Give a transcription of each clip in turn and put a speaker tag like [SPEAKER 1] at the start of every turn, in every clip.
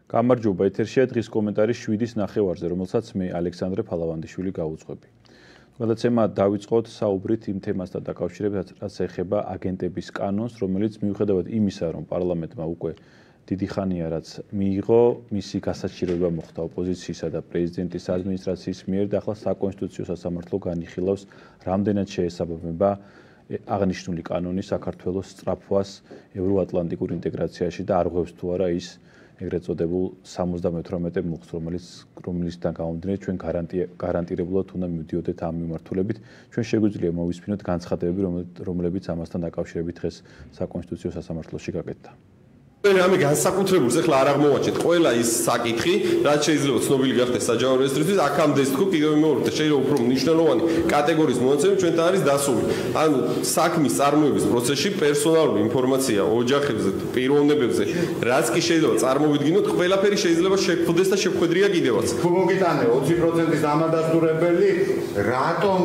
[SPEAKER 1] გამარჯობა, ეთერშია დღის კომენტარი 7-ის ნახევარზე, რომელსაც მე ალექსანდრე ფალავანდიშვილი გავუძღვები. გადაცემა დავიწყოთ საუბრით იმ თემასთან დაკავშირებით, რაც ეხება აგენტების კანონს, რომელიც მიუხედავად იმისა, რომ პარლამენტმა უკვე დიდი ხანია რაც მიიღო, მისი გასაჩივრება მოხდა ოპოზიციისა და პრეზიდენტის ადმინისტრაციის მიერ და ახლა საკონსტიტუციო სასამართლო განიხილავს, რამდენად შეესაბამება აღნიშნული კანონი საქართველოს სწრაფვას ევროატლანტიკურ ინტეგრაციაში და არღვევს თუ არა ის ეგრეთ წოდებულ 78 მუხლს, რომელისგან გამომდინარე ჩვენ გარანტირებულად უნდა მივდიოდეთ ამ მიმართულებით. ჩვენ შეგვიძლია მოვისმინოთ განცხადებები, რომლებიც ამასთან დაკავშირებით დღეს საკონსტიტუციო სასამართლოში გაკეთდა.
[SPEAKER 2] რამე განსაკუთრებულს ახლა არ აღმოვაჩეთ ყველა ის საკითხი, რაც შეიძლება ცნობილი გახდეს საჯარო რეესტრისთვის, აქამდე ის თქო კიდევ მეორე და შეიძლება უფრო მნიშვნელოვანი კატეგორიის მონაცემები ჩვენთან არის დასული. ანუ საქმის წარმოების პროცესში პერსონალური ინფორმაცია ოჯახებზე, პიროვნებებზე, რაც კი შეიძლება წარმოვიდგინოთ, ყველაფერი შეიძლება შეგვხვდეს და შეგვხვედრია კიდევაც.
[SPEAKER 3] თუ მოგიტანე 20%-ის დამადასტურებელი, რატომ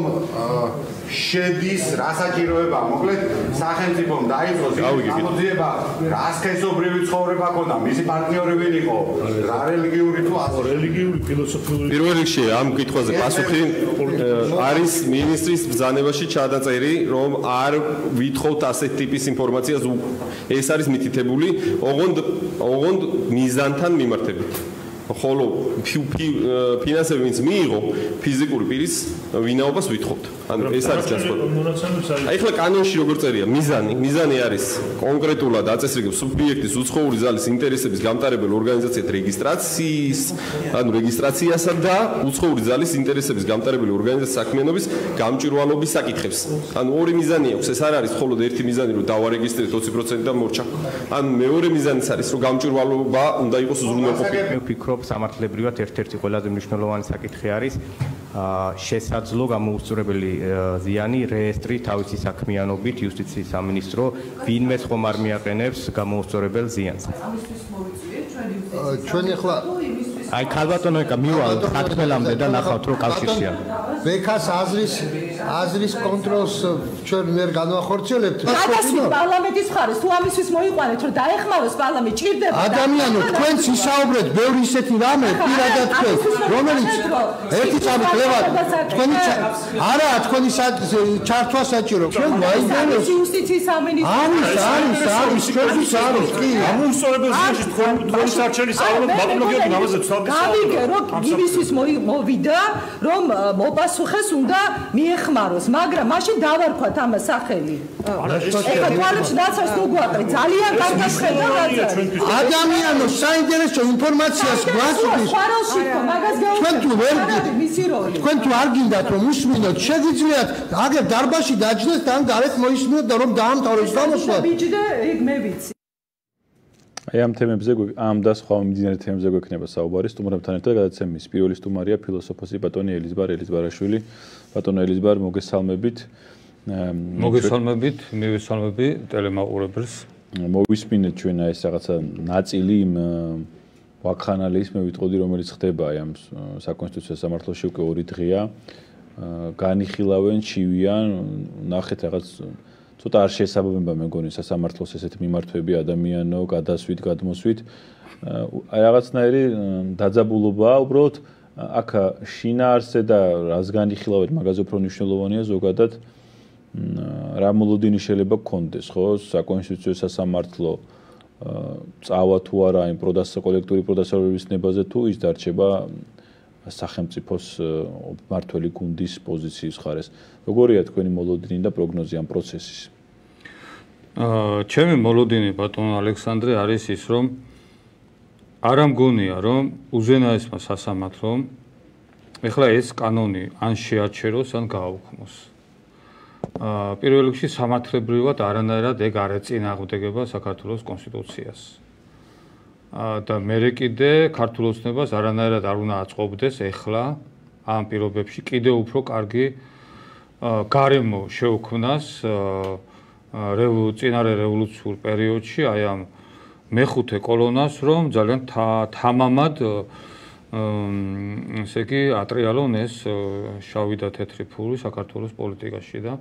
[SPEAKER 3] შედის რა საჭიროება, მოკლედ სახელმწიფომ დაიწყოს გამოძიება, რა სქესობრივი ცხოვრება ქონდა, მისი პარტნიორი ვინ იყო, რა რელიგიური თუ
[SPEAKER 4] რელიგიური, ფილოსოფიური.
[SPEAKER 2] პირველ რიგში ამ კითხვაზე პასუხი არის მინისტრის ბრძანებაში ჩადაწერი, რომ არ ვითხოვთ ასეთ ტიპის ინფორმაციას, ეს არის მითითებული, ოღონდ მიზანთან მიმართებით. ხოლო ფინანსები ვინც მიიღო ფიზიკური პირის ვინაობას ვითხოვთ. ანუ ეს არის განსხვავება. აი ხლა კანონში როგორ წერია მიზანი არის კონკრეტულად აწესრიგებს სუბიექტის უცხოური ზალის ინტერესების გამტარებელ ორგანიზაციად რეგისტრაციასა და უცხოური ზალის ინტერესების გამტარებელი ორგანიზაციის საქმიანობის გამჭვირვალობის საკითხებს. ანუ ორი მიზანი აქვს, ეს არ არის მხოლოდ ერთი მიზანი, რომ დავარეგისტრიროთ 20% და მორჩა. ანუ მეორე მიზანიც არის, რომ გამჭვირვალობა უნდა იყოს უზრუნველყოფილი.
[SPEAKER 5] სამართლებრივად ერთ-ერთი ყველაზე მნიშვნელოვანი საკითხი არის შესაძლო გამოუსწორებელი ზიანი რეესტრი თავისი საქმიანობით იუსტიციის სამინისტრო ვინმე ხომ არ მიაყენებს გამოუსწორებელ ზიანს.
[SPEAKER 3] ჩვენ ახლა
[SPEAKER 5] აი ქალბატონო ეკა მივალ საქმელამდე და ნახავთ რომ კავშირშია.
[SPEAKER 3] ბექას აზრის კონტროლს ჩვენ ვერ განვახორციელებთ.
[SPEAKER 6] გადასვით პარლამენტის მხარეს თუ ამისთვის მოიყვანეთ რომ დაეხმაროს პარლამენტი ჭირდება.
[SPEAKER 3] ადამიანო თქვენ ისაუბრეთ ბევრი ისეთი რამე პირადად თქვენ რომელიც ერთი წამი ხლებათ თქვენი არა თქვენი ჩართვა საჭირო. ჩვენ ვაიბერებს
[SPEAKER 6] იუსტიციის სამინისტრო
[SPEAKER 3] არის ჩვენთვის არის კი
[SPEAKER 4] ამუსწორებელ ზიაში თქვენი საჩელი სწავლობ მაკნოგიოთ ამაზე
[SPEAKER 6] გავიგე რომ იმისთვის მოვიდა რომ მოპასუხეს უნდა მიეხმაროს, მაგრამ მაშინ დავარქვათ ამ სახელი. ეხლა თვალებში დაცავს თუ გვაყრით ძალიან კარგი ხედა რაცა.
[SPEAKER 3] ადამიანო საინტერესო ინფორმაციას გვასწრებს. თქვენ თუ ვერ
[SPEAKER 6] მისი როლი.
[SPEAKER 3] თქვენ თუ არ გინდათ რომ უსმინოთ, შეგიძლიათ აგერ დარბაზში დაჯდეთ და ან გარეთ მოისმინოთ და რომ დაამთავროს გამოსვლა.
[SPEAKER 6] ბიჭი და ეგ მე ვიცი.
[SPEAKER 1] აი ამ თემებზე ამ და სხვა მიმდინარე თემებზე გვექნება საუბარი სტუმრებთან ერთად გადაცემის პირველი სტუმარია ფილოსოფოსი ბატონი ელიზბარ ელიზბარაშვილი. ბატონო ელიზბარ, მოგესალმებით.
[SPEAKER 7] მოგესალმებით, მივესალმები ტელემაყურებელს.
[SPEAKER 1] მოვისმინეთ ჩვენ ეს რაღაცა ნაწილი იმ ვაკხანალიის მე ვიტყოდი, რომელიც ხდება აი ამ საკონსტიტუციო სამართლოში უკვე 2 დღეა. განიხილავენ, ჩივიან, ნახეთ რაღაც ცოტა არ შეესაბამება მე მგონი სასამართლოს ესეთ მიმართვები ადამიანო, გადასვით, გადმოსვით. აი რაღაცნაირი დაძაბულობაა უბრალოდ აქ შინაარსზე და რას განიხილავენ, მაგაზე უფრო მნიშვნელოვანია ზოგადად რა მოლოდინი შეიძლება გქონდეს, ხო? საკონსტიტუციო სასამართლო წავა თუ არა იმ კოლექტიური პროდასერების ნებაზე თუ ის დარჩება სახელმწიფოს მმართველი გუნდის პოზიციის ხარეს. როგორია თქვენი მოლოდინი და პროგნოზი ამ პროცესის?
[SPEAKER 7] ჩემი მოლოდინი ბატონო ალექსანდრე არის ის, რომ არ ამგონია, რომ უზენაესმა სასამართლომ ეხლა ეს კანონი ან შეაჩეროს, ან გააუქმოს. პირველ რიგში სამართლებრივად არანაირად ეგ არ ეწინააღმდეგება საქართველოს კონსტიტუციას. და მერე კიდე ქართულ ოცნებას არანაირად არ უნდა აწყობდეს ეხლა ამ პირობებში კიდე უფრო კარგი გარემო შეუქმნას წინარე რევოლუციურ პერიოდში აი ამ მეხუთე კოლონას რომ ძალიან თამამად ესე იგი ატრიალონ ეს შავი და თეთრი ფული საქართველოს პოლიტიკაში და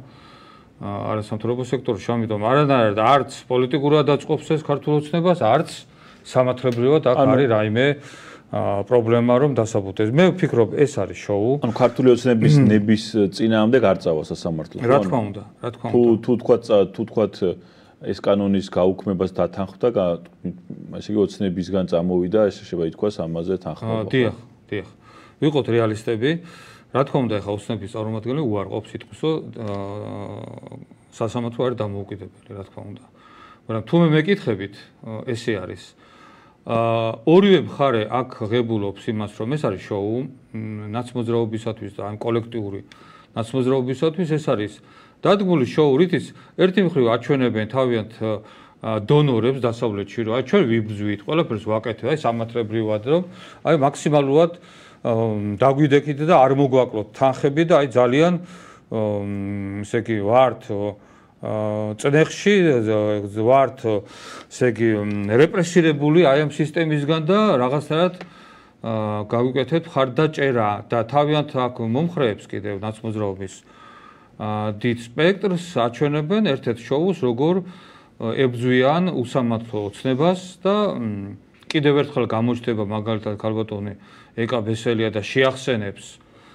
[SPEAKER 7] არასამთავრობო სექტორში, ამიტომ არანაირად არც პოლიტიკურად აწყობს ეს ქართულ ოცნებას, არც სამართლებრივად აქ არის რაიმე პრობლემა რომ დასაბუთდეს. მე ვფიქრობ ეს არის შოუ.
[SPEAKER 1] ანუ ქართული ოცნების ნების წინააღმდეგ არ წავა სასამართლო.
[SPEAKER 7] რა თქმა უნდა, რა თქმა უნდა.
[SPEAKER 1] თუ თქვათ ეს კანონის გაუქმებას დათანხმდა, ესე იგი ოცნებისგან წამოვიდა, ეს შეიძლება ითქვას ამაზე თანხმობა.
[SPEAKER 7] დიახ. ვიყოთ რეალისტები. რა თქმა უნდა, ეხა ოცნების წარმომადგენელი უარყოფს სიტყვის, რომ სასამართლო არის დამოუკიდებელი, რა თქმა უნდა. მაგრამ თუ მე მეკითხებით, ესე არის. ორივე მხარე აქ ღებულობს იმას, რომ ეს არის შოუ, ნაცმოძრაობისათვის და ან კოლექტიური ნაცმოძრაობისათვის ეს არის დადგმული შოუ, რითიც ერთი მხრივ აჩვენებენ თავიანთ დონორებს დასავლეთში, რომ აი ჩვენ ვიბრძვით, ყველაფერს ვაკეთებ, აი სამართლებრივად, რომ აი მაქსიმალურად დაგვიდექით და არ მოგვაკლოთ თანხები და აი ძალიან ესე იგი ვართ წნეხში ვართ ესე იგი რეპრესირებული აი ამ სისტემისგან და რაღაცნაირად გავიკეთეთ მხარდაჭერა და თავიანთ აქ მომხრეებს კიდევ ნაცმოძრაობის დიდ სპექტრს აჩვენებენ ერთ-ერთ შოუს, როგორ ებრძვიან უსამართლო ოცნებას და კიდევ ერთხელ გამოჩნდება მაგალითად ქალბატონი ეკა ბესელია და შეახსენებს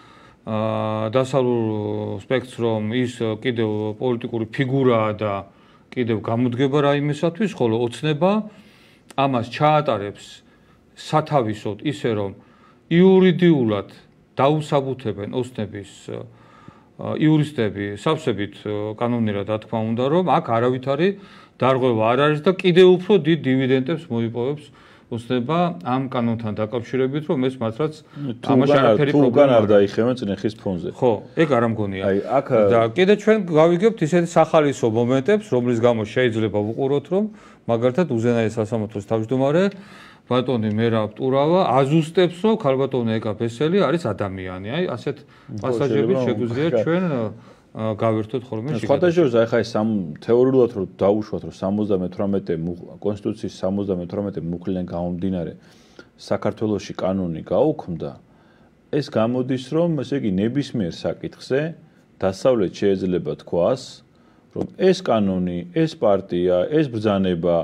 [SPEAKER 7] დასავლურ სპექტრს, რომ ის კიდევ პოლიტიკური ფიგურაა და კიდევ გამოდგება რაიმესათვის, ხოლო ოცნება ამას ჩაატარებს სათავისოდ ისე, რომ იურიდიულად დაუსაბუთებენ ოცნების იურისტები სავსებით კანონიერად, რა თქმა უნდა, რომ აქ არავითარი დარღვევა არ არის და კიდევ უფრო დიდ დივიდენდებს მოიპოვებს ოცნება ამ კანონთან დაკავშირებით, რომ ეს მართლაც ამაში არაფერი პრობლემა
[SPEAKER 1] არ დაიხევენ წნეხის ფონზე.
[SPEAKER 7] ხო, ეგ არ ამგონია. და კიდე ჩვენ გავიგებთ ისეთი სახალისო მომენტებს, რომლის გამო შეიძლება ვუყუროთ, რომ მაგალითად უზენაეს სასამართლოს თავმჯდომარე ბატონი მერაბ ტურავა აზუსტებს, რომ ქალბატონი ეკა ბესელი არის ადამიანი. აი ასეთ პასაჟებით შეგვიძლია ჩვენ გავერთოთ ხოლმე შეგადარება.
[SPEAKER 1] სხვათა შორის ახლა ეს თეორიულად რომ დაუშვათ, რომ 78 კონსტიტუციის 78 მუხლიდან გამომდინარე საქართველოში კანონი გაუქმდა, ეს გამოდის, რომ ესე იგი ნებისმიერ საკითხზე დასავლეთ შეიძლება თქვას, რომ ეს კანონი, ეს პარტია, ეს ბრძანება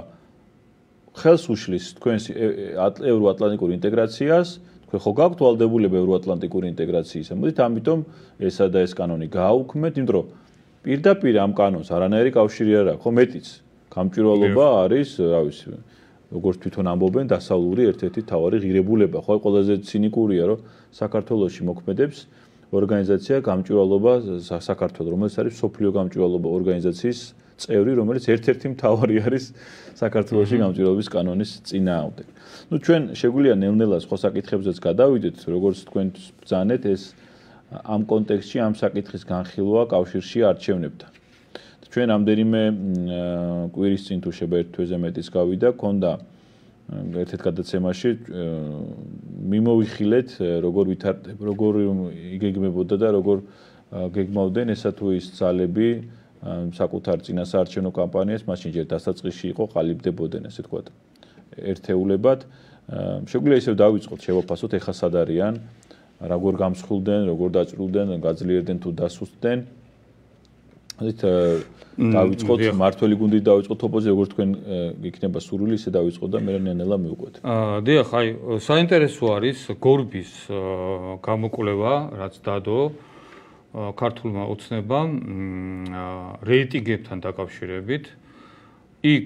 [SPEAKER 1] ხელს უშლის თქვენს ევროატლანტიკურ ინტეგრაციას, თქვენ ხო გაქვთ ვალდებულება ევროატლანტიკური ინტეგრაციისა. მოდით ამიტომ ესა და ეს კანონი გააუქმეთ, იმიტომ რომ პირდაპირ ამ კანონს არანაირი კავშირი არ აქვს, ხო მეტიც. გამჭვირვალობა არის, რა ვიცი, როგორც თვითონ ამბობენ, დასავლური ერთ-ერთი თავარი ღირებულება. ხო, ყველაზე ცინიკურია, რომ საქართველოში მოქმედებს ორგანიზაცია გამჭვირვალობა საქართველოს, რომელიც არის სოფლიო გამჭვირვალობა ორგანიზაციის წევრი, რომელიც ერთ-ერთი მთავარი არის საქართველოში გამჭვირვალობის კანონის წინააღმდეგ. ნუ ჩვენ შეგვიძლია ნელ-ნელა სხვა საკითხებზეც გადავიდეთ, როგორც თქვენ ბრძანეთ, ეს ამ კონტექსტში ამ საკითხის განხილვა კავშირში არჩევნებთან. ჩვენ რამდენიმე კვირის წინ თუ შეიძლება ერთ თვეზე მეტის გავიდა, ქონდა ერთ-ერთ გადაცემაში მიმოვიხილეთ, როგორ ვითარდება, როგორ იგეგმებოდა და როგორ გეგმავდნენ ესა თუ ის ძალები საკუთარ წინასაარჩევნო კამპანიას, მაშინ ჯერ დასაწყისში იყო, ყალიბდებოდნენ, ესე ვთქვათ, ერთეულებად. შეგვიძლია ისევ დავიწყოთ, შევაფასოთ, ეხა სად არიან, როგორ გამსხვილდნენ, როგორ დაჭრულდნენ, გაძლიერდნენ თუ დასუსტდნენ. ასეთ დავიწყოთ, მართველი გუნდით დავიწყოთ ოპოზიცია, როგორც თქვენ იქნება სურვილი, ისე დავიწყოთ და მე ნელ-ნელა მივყვეთ.
[SPEAKER 7] დიახ, აი, საინტერესო არის გორბის გამოკვლევა, რაც დადო ქართულმა ოცნებამ რეიტინგებთან დაკავშირებით. იქ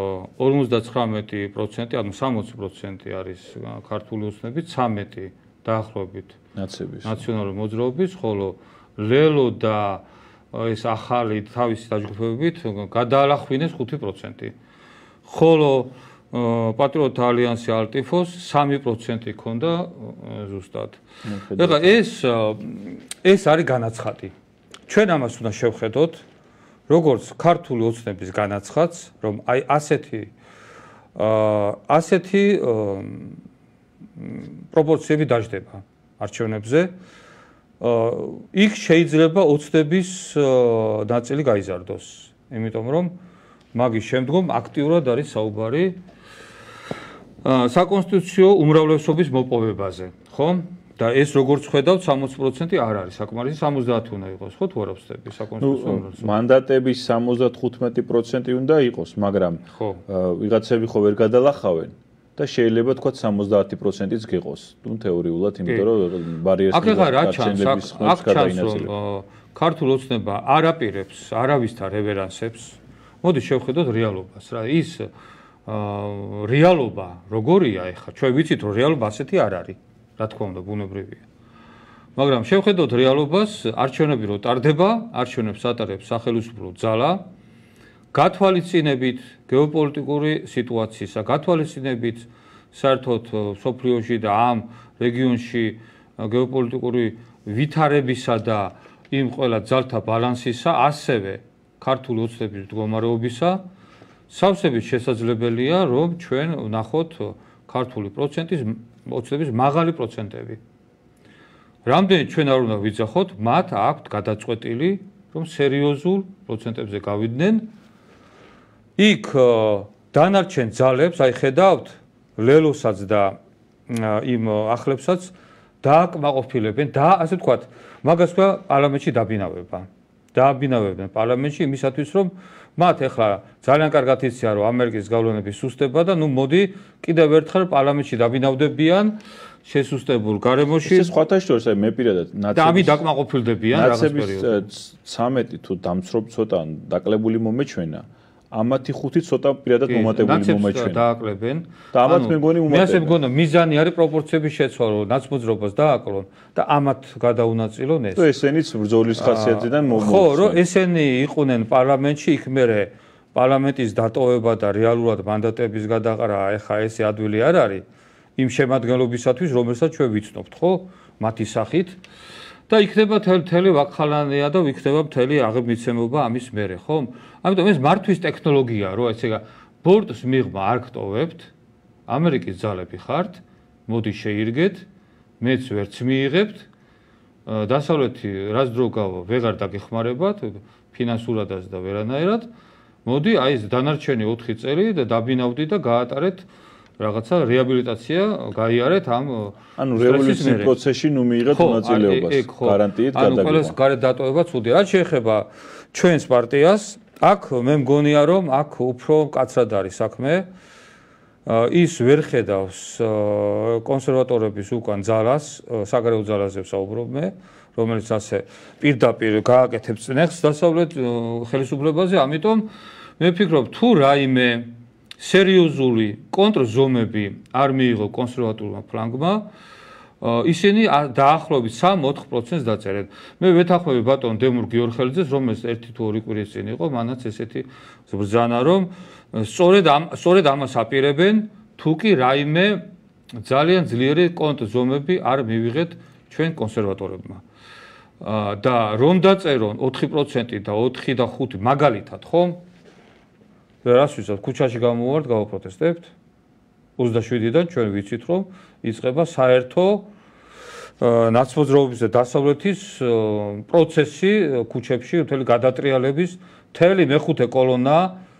[SPEAKER 7] 59%, ანუ 60% არის ქართული ოცნები, 13 დაახლოებით ნაციონალური მოძრაობის, ხოლო ლელო და ეს ახალი თავისი დაჯგუფებებით გადაალახვინეს 5%. ხოლო პატრიოტთა ალიანსი ალტიფოს 3% ქონდა ზუსტად. ეხლა ეს არის განაცხადი. ჩვენ ამას უნდა შევხედოთ, როგორც ქართული ოცნების განაცხადს, რომ აი ასეთი პროპორციები დაждდება არჩევნებზე. იქ შეიძლება ოცნების ნაწილი გაიზარდოს, იმიტომ რომ მაგის შემდგომ აქტიურად არის საუბარი საკონსტიტუციო უმრავლესობის მოპოვებაზე, ხო? და ეს როგორც ხედავთ 60% არ არის საკმარისი, 70 უნდა იყოს, ხო თუ არა ვწდები საკონსტიტუციო უმრავლესობა.
[SPEAKER 1] მანდატების 75% უნდა იყოს, მაგრამ ვიღაცები ხო ვერ გადალახავენ. და შეიძლება თქვა 70%-იც გიყოს. ნუ თეორიულად, იმიტომ რომ ბარიერს
[SPEAKER 7] აქ რა ჩანს, აქ ჩანს რომ ქართულ ოცნება არ აპირებს არავისთან რევერანსებს. მოდი შევხედოთ რეალობას რა. ის რეალობა როგორია ეხა? ჩვენ ვიცით რომ რეალობა ასეთი არ არის. რა თქმა უნდა, ბუნებრივია. მაგრამ შევხედოთ რეალობას, არჩევნები რო ტარდება, არჩევნებს ატარებს სახელმწიფო ძალა, გათვალისწინებით გეოპოლიტიკური სიტუაციისა, გათვალისწინებით საერთოდ სოფლიოში და ამ რეგიონში გეოპოლიტიკური ვითარებისა და იმ ყველა ძალთა ბალანსისა, ასევე ქართული ოცნების მდგომარეობისა, სავსებით შესაძლებელია, რომ ჩვენ ვნახოთ ქართული ოცნების მაღალი პროცენტები. რამდენი ჩვენ არ უნდა ვიძახოთ, მათ აქვთ გადაწყვეტილი, რომ სერიოზულ პროცენტებზე გავიდნენ. იქ დანარჩენ ძალებს, აი ხედავთ, ლელოსაც და იმ ახლებსაც დააკმაყოფილებენ და ასე ვთქვათ, მაგას თქვა პარლამენტში დაბინავება. დააბინავებენ პარლამენტში იმისათვის, რომ მათ ეხლა ძალიან კარგად იციან, რომ ამერიკის გავლენები სუსტება და ნუ მოდი კიდევ ერთხელ პარლამენტში დაბინავდებიან შესუსტებულ გარემოში.
[SPEAKER 1] ეს სხვათა შორის აი მე პირადად
[SPEAKER 7] ნაცების დაკმაყოფილდებიან რაღაც პერიოდში.
[SPEAKER 1] 13 თუ დამცრობ ცოტა დაკლებული მომეჩვენა. ამათი 5 ცოტა პირადად მომატებული მომეჩვენა.
[SPEAKER 7] დააკლებენ.
[SPEAKER 1] და ამათ მე მგონი
[SPEAKER 7] მე ასე მგონია მიზანი არის პროპორციების შეცვლა, რომ ნაცმოძრაობას დააკლონ და ამათ გადაუნაწილონ ეს.
[SPEAKER 1] ესენიც ბრძოლის ხასიათიდან
[SPEAKER 7] ხო, რომ ესენი იყვნენ პარლამენტში, იქ მერე პარლამენტის დატოვება და რეალურად მანდატების გადაყრა, ეხა ესე ადვილი არ არის იმ შემადგენლობისათვის, რომელსაც ჩვენ ვიცნობთ, ხო? მათი სახით. და იქნება თელი ვაკხალანია და იქნება მთელი აღებმიცემობა ამის მერე, ხო? ამიტომ ეს მართვის ტექნოლოგია, რო ესე ბორტს მიღმა არ გტოვებთ, ამერიკის ძალები ხართ, მოდი შეირგეთ, მეც ვერც მიიღებთ, დასავლეთი რაც დრო გავა, ვეღარ დაგეხმარებათ, ფინანსურადაც და ვერანაირად, მოდი აი ეს დანარჩენი 4 წელი და დაბინავდით და გაატარეთ რაღაცა რეაბილიტაცია გაიარეთ ამ
[SPEAKER 1] ანუ რევოლუციის პროცესში ნუ მიიღეთ მონაწილეობას გარანტიით გადაგება.
[SPEAKER 7] ანუ ყველას გარეთ დატოვება ცუდი. რაც შეეხება ჩვენს პარტიას, აქ მე მგონია რომ აქ უფრო კაცრად არის საქმე. ის ვერ ხედავს კონსერვატორების უკან ძალას, საგარეო ძალაზე ვსაუბრობ მე, რომელიც ასე პირდაპირ გააკეთებს წნეხს დასავლეთ ხელისუფლებაზე, ამიტომ მე ვფიქრობ თუ რაიმე სერიოზული კონტრზომები არ მიიღო კონსერვატულმა ფლანგმა, ისინი დაახლოებით 3-4%-ს დაწერენ. მე ვეთანხმები ბატონ დემურ გიორხელიძეს, რომელიც 1-2 კვირის წინ იყო, მანაც ესეთი ბრძანა, რომ სწორედ ამას აპირებენ, თუ კი რაიმე ძალიან ძლიერი კონტრზომები არ მივიღეთ ჩვენ კონსერვატორებმა. და რომ დაწერონ 4% და 4 და 5 მაგალითად, ხო? რას ვიცით, ქუჩაში გამოვარდ, გავაპროტესტებთ. 27-დან ჩვენ ვიცით, რომ იწყება საერთო ნაცმოძრაობის და დასავლეთის პროცესი ქუჩებში, მთელი გადატრიალების, მთელი მეხუთე კოლონა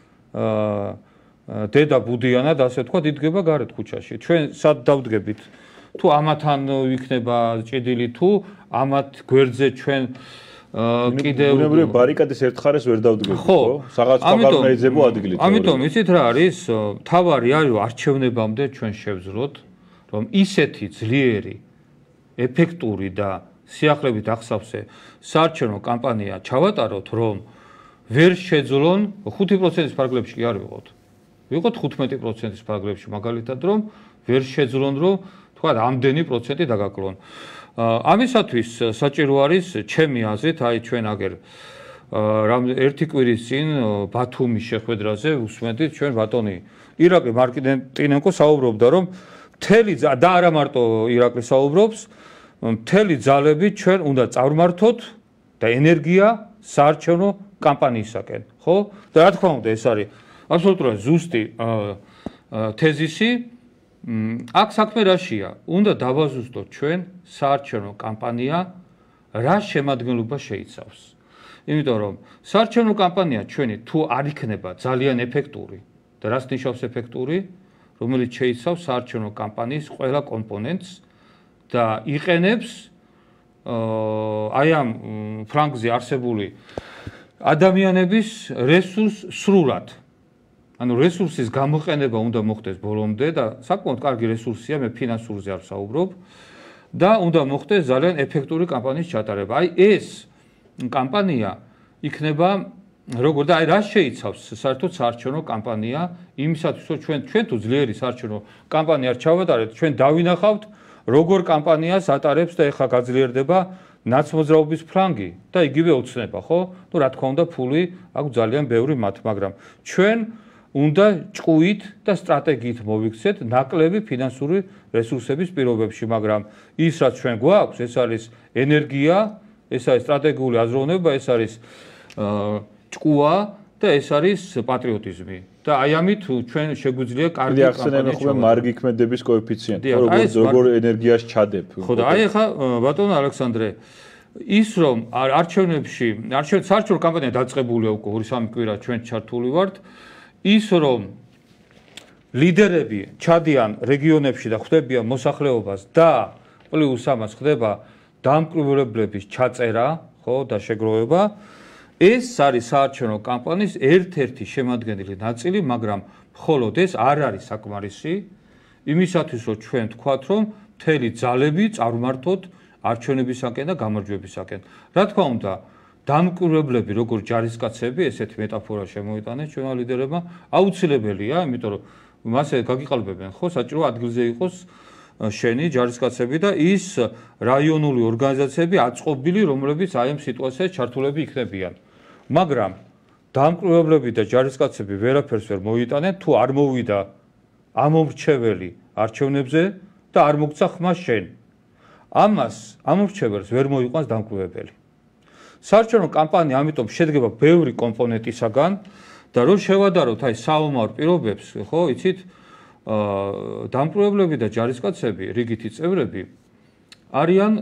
[SPEAKER 7] დედა ბუდიანად, ასე ვთქვათ, იდგება გარეთ ქუჩაში. ჩვენ სად დავდგებით? თუ ამათან იქნება ჭიდილი, თუ ამათ გვერდზე ჩვენ კიდევ
[SPEAKER 1] ბუნებრივი ბარიკადის ერთ ხარეს ვერ დავდგებით, ხო? რაღაც სხვა უნდა ეძებო ადგილი.
[SPEAKER 7] ამიტომ იცით რა არის? თავარი არის რომ არჩევნებამდე ჩვენ შევძლოთ, რომ ისეთი ძლიერი, ეფექტური და სიახლებით ახსავსე საარჩევნო კამპანია ჩავატაროთ, რომ ვერ შეძლონ 5%-ის ფარგლებში კი არ ვიყოთ. ვიყოთ 15%-ის ფარგლებში მაგალითად, რომ ვერ შეძლონ, რომ თქვა ამდენი პროცენტი დაგაკლონ. ამისათვის საჭირო არის ჩემი აზრით, აი ჩვენ აგერ ერთი კვირის წინ ბათუმის შეხვედრაზე უსმენდით ჩვენ ბატონი ირაკლი მარკინტინენკო საუბრობდა, რომ მთელი და არა მარტო ირაკლი საუბრობს, მთელი ძალები ჩვენ უნდა წავმართოთ და ენერგია საარჩევნო კამპანიისაკენ, ხო? და რა თქმა უნდა ეს არის აბსოლუტურად ზუსტი თეზისი. აქ საქმე რაშია? უნდა დავაზუსტოთ ჩვენ საარჩევნო კამპანია რა შემადგენლობა შეიცავს. იმიტომ რომ საარჩევნო კამპანია ჩვენი თუ არ იქნება ძალიან ეფექტური და რას ნიშნავს ეფექტური, რომელიც შეიცავს საარჩევნო კამპანიის ყველა კომპონენტს და იყენებს აი ამ ფლანგზე არსებული ადამიანების რესურს სრულად. ანუ რესურსის გამოყენება უნდა მოხდეს ბოლომდე და საკმაოდ კარგი რესურსია, მე ფინანსურზე არ ვსაუბრობ და უნდა მოხდეს ძალიან ეფექტური კამპანიის ჩატარება. აი ეს კამპანია იქნება როგორ და აი რა შეიცავს საერთოდ საარჩევნო კამპანია იმისათვის რომ ჩვენ თუ ძლიერი საარჩევნო კამპანია არ ჩავატარეთ, ჩვენ დავინახავთ როგორ კამპანიას ატარებს და ეხლა გაძლიერდება ნაცმოძრაობის ფლანგი და იგივე ოცნება, ხო? ნუ რა თქმა უნდა, ფული აქვს ძალიან ბევრი მათ, მაგრამ ჩვენ უნდა ჭკუით და სტრატეგიით მოვიქცეთ ნაკლები ფინანსური რესურსების პირობებში, მაგრამ ის რაც ჩვენ გვაქვს, ეს არის ენერგია, ეს არის სტრატეგიული აზროვნება, ეს არის ჭკუა და ეს არის პატრიოტიზმი. და აი ამით ჩვენ შეგვიძლია კარგი
[SPEAKER 1] კამპანია ხომ მარგი ქმედების კოეფიციენტი, როგორ ენერგიას ჩადებ.
[SPEAKER 7] ხო და აი ახლა ბატონო ალექსანდრე, ის რომ არჩევნებში, საარჩევნო კამპანია დაწყებულია უკვე 2-3 კვირა ჩვენ ჩართული ვართ, ის რომ ლიდერები ჩადიან რეგიონებში და ხვდებიან მოსახლეობას და პლუს ამას ხდება დამკვირვებლების ჩაწერა, ხო და შეგროვება. ეს არის საარჩევნო კამპანიის ერთ-ერთი შემადგენელი ნაწილი, მაგრამ მხოლოდ ეს არ არის საკმარისი იმისათვის, რომ ჩვენ თქვათ, რომ მთელი ძალები წარმართოთ არჩევნებისაკენ და გამარჯვებისაკენ. რა თქმა უნდა, დამკვირვებლები, როგორც ჯარისკაცები, ესეთი მეტაფორა შემოიტანეს ჩვენმა ლიდერებმა, აუცილებელია, იმიტომ რომ მასე გაგიყალბებენ, ხო, საჭირო ადგილზე იყოს შენი ჯარისკაცები და ის რაიონული ორგანიზაციები აწყობილი, რომლებიც აი ამ სიტუაციაში ჩართულები იქნებიან. მაგრამ დამკვირვებლები და ჯარისკაცები ვერაფერს ვერ მოიტანენ, თუ არ მოვიდა ამომრჩეველი არჩევნებზე და არ მოგცა ხმა შენ. ამას ამომრჩეველს ვერ მოიყვანს დამკვირვებელი. საარჩევნო კამპანია ამიტომ შედგება ბევრი კომპონენტისაგან და რომ შევადაროთ აი საომარ პირობებს, ხო, იცით, დამკვირვებლები და ჯარისკაცები, რიგითი წევრები არიან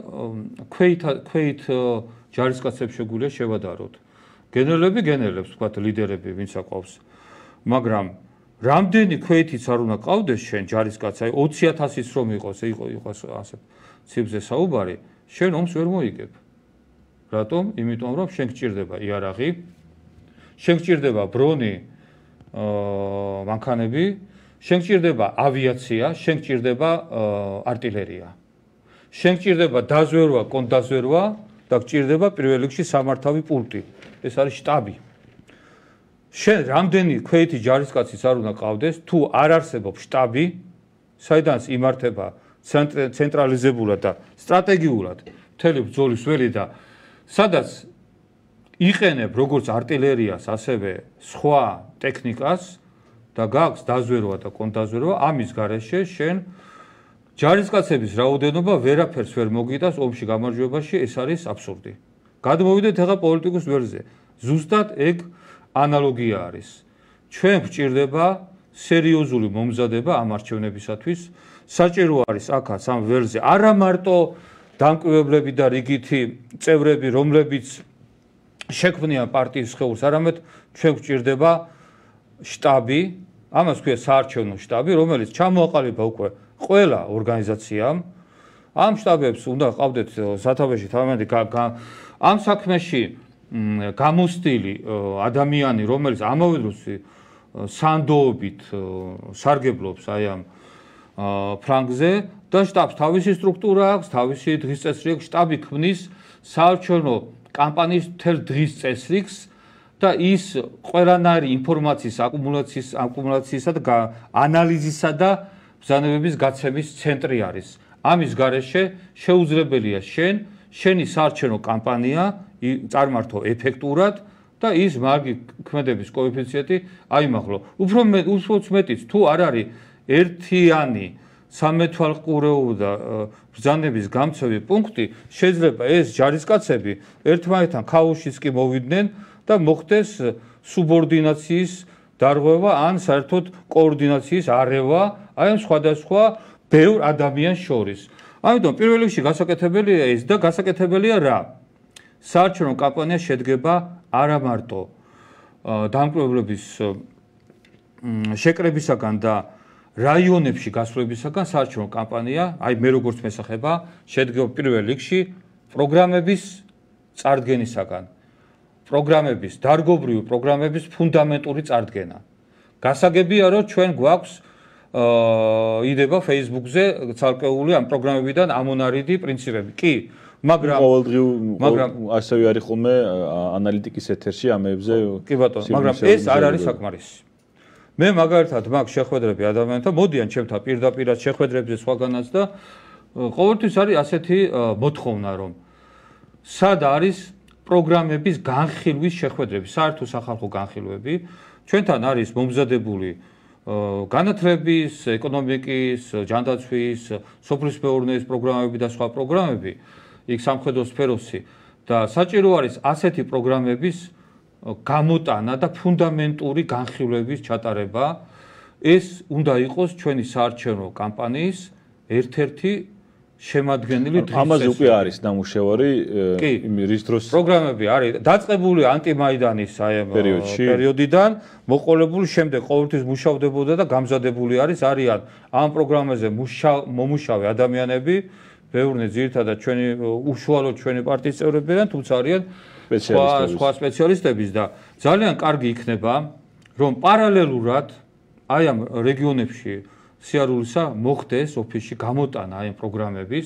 [SPEAKER 7] ქვეით ჯარისკაცებს შეგვიძლია შევადაროთ. გენერლებს ვთქვათ, ლიდერები, ვინც აყავს. მაგრამ რამდენი ქვეითიც არ უნდა ყავდეს შენ ჯარისკაცი, აი 20,000-იც რომ იყოს ასე ციფრზე საუბარი, შენ ომს ვერ მოიგებ. რატომ? იმიტომ რომ შენ გჭირდება იარაღი, შენ გჭირდება ბრონი, მანქანები, შენ გჭირდება ავიაცია, შენ გჭირდება артиლერია. შენ გჭირდება დაზვერვა, კონდაზვერვა და გჭირდება პირველ რიგში სამართავი პულტი. ეს არის штаბი. შენ რამდენი ქვეითი ჯარისკაცის არ უნდა ყავდეს, თუ არ არსებობს штаბი, საიდანაც იმართება ცენტრალიზებულად და სტრატეგიულად მთელი ბრძოლის ველი და სადაც იყენებ როგორც артиლერიას, ასევე სხვა ტექნიკას და გაქვს დაზვერვა და კონდაზვერვა, ამის გარეშე შენ ჯარისკაცების რაოდენობა ვერაფერს ვერ მოგიტანს ომში გამარჯვებაში, ეს არის აბსურდი. გადმოვიდეთ ახლა პოლიტიკის ველზე. ზუსტად ეგ ანალოგია არის. ჩვენ გვჭირდება სერიოზული მომზადება ამ არჩევნებისათვის. საჭირო არის აქაც ამ ველზე არა მარტო დამკვირვებლები და რიგითი წევრები, რომლებიც შექმნიან პარტიის სხეულს, არამედ ჩვენ გვჭირდება штаბი, ამას ქვია საარჩევნო штаბი, რომელიც ჩამოაყალიბა უკვე ყველა ორგანიზაციამ. ამ штаბებს უნდა ყავდეთ სათავეში თავმოყრილი ამ საქმეში გამოსტილი ადამიანი, რომელიც ამავე დროს სანდოობით სარგებლობს აი ამ ფრანგზე და штаბს თავისი სტრუქტურა აქვს, თავისი დღის წესრიგი აქვს, штаბი ქმნის საარჩევნო კამპანიის მთელ დღის წესრიგს და ის ყველანაირი ინფორმაციის აკუმულაციისა და ანალიზისა და ბრძანებების გაცემის ცენტრი არის. ამის გარეშე შეუძლებელია შენი საარჩევნო კამპანია წარმართო ეფექტურად და ის მარგი ქმედების კოეფიციენტი აიმაღლო. უფრო მეტიც თუ არ არის ერთიანი სამეთვალყურეობა და ბრძანების გამცემი პუნქტი, შეიძლება ეს ჯარისკაცები ერთმანეთთან ქაოსშიც კი მოვიდნენ და მოხდეს სუბორდინაციის დარღვევა ან საერთოდ კოორდინაციის არევა აი ამ სხვადასხვა ბევრ ადამიანს შორის. ამიტომ პირველ რიგში გასაკეთებელია ეს და გასაკეთებელია რა? საარჩევნო კამპანია შედგება არა მარტო დამკვირვებლების შეკრებისაგან და რაიონებში გასვლებისაგან, საარჩევნო კამპანია, აი მე როგორც მესახება, შედგება პირველ რიგში პროგრამების წარდგენისაგან. პროგრამების, დარგობრივი პროგრამების ფუნდამენტური წარდგენა. გასაგებია რომ ჩვენ გვაქვს იდება Facebook-ზე ცალკეული ამ პროგრამებიდან ამონარიდი პრინციპები. კი, მაგრამ
[SPEAKER 1] ასევე არის ხოლმე ანალიტიკის ეთერში ამებზე.
[SPEAKER 7] კი ბატონო, მაგრამ ეს არ არის საკმარისი. მე მაგალითად მაქვს შეხვედრები ადამიანთან, მოდიან ჩემთან პირდაპირ შეხვედრებზე სხვაგანაც და ყოველთვის არის ასეთი მოთხოვნა, რომ სად არის პროგრამების განხილვის შეხვედრები, საერთო სახალხო განხილვები, ჩვენთან არის მომზადებული განათლების, ეკონომიკის, ჯანდაცვის, სოფლის მეურნეობის პროგრამები და სხვა პროგრამები, იქ სამხედრო სფეროსი და საჭირო არის ასეთი პროგრამების გამოტანა და ფუნდამენტური განხილვების ჩატარება. ეს უნდა იყოს ჩვენი საარჩევნო კამპანიის ერთ-ერთი შემადგენელი დღის.
[SPEAKER 1] ამაზე უკვე არის ნამუშევარი რის დროს
[SPEAKER 7] პროგრამები არის დაწყებული ანტიმაიდანის პერიოდიდან, მოყოლებული შემდეგ ყოველთვის მუშავდებოდა და გამზადებული არიან ამ პროგრამაზე მომუშავე ადამიანები, ბევრნი ძირითადად ჩვენი უშუალოდ ჩვენი პარტიის წევრებიდან, თუმცა არიან სხვა სპეციალისტების და ძალიან კარგი იქნება, რომ პარალელურად აი ამ რეგიონებში სიარულისა მოხდეს ოფისში გამოტანა აი ამ პროგრამების.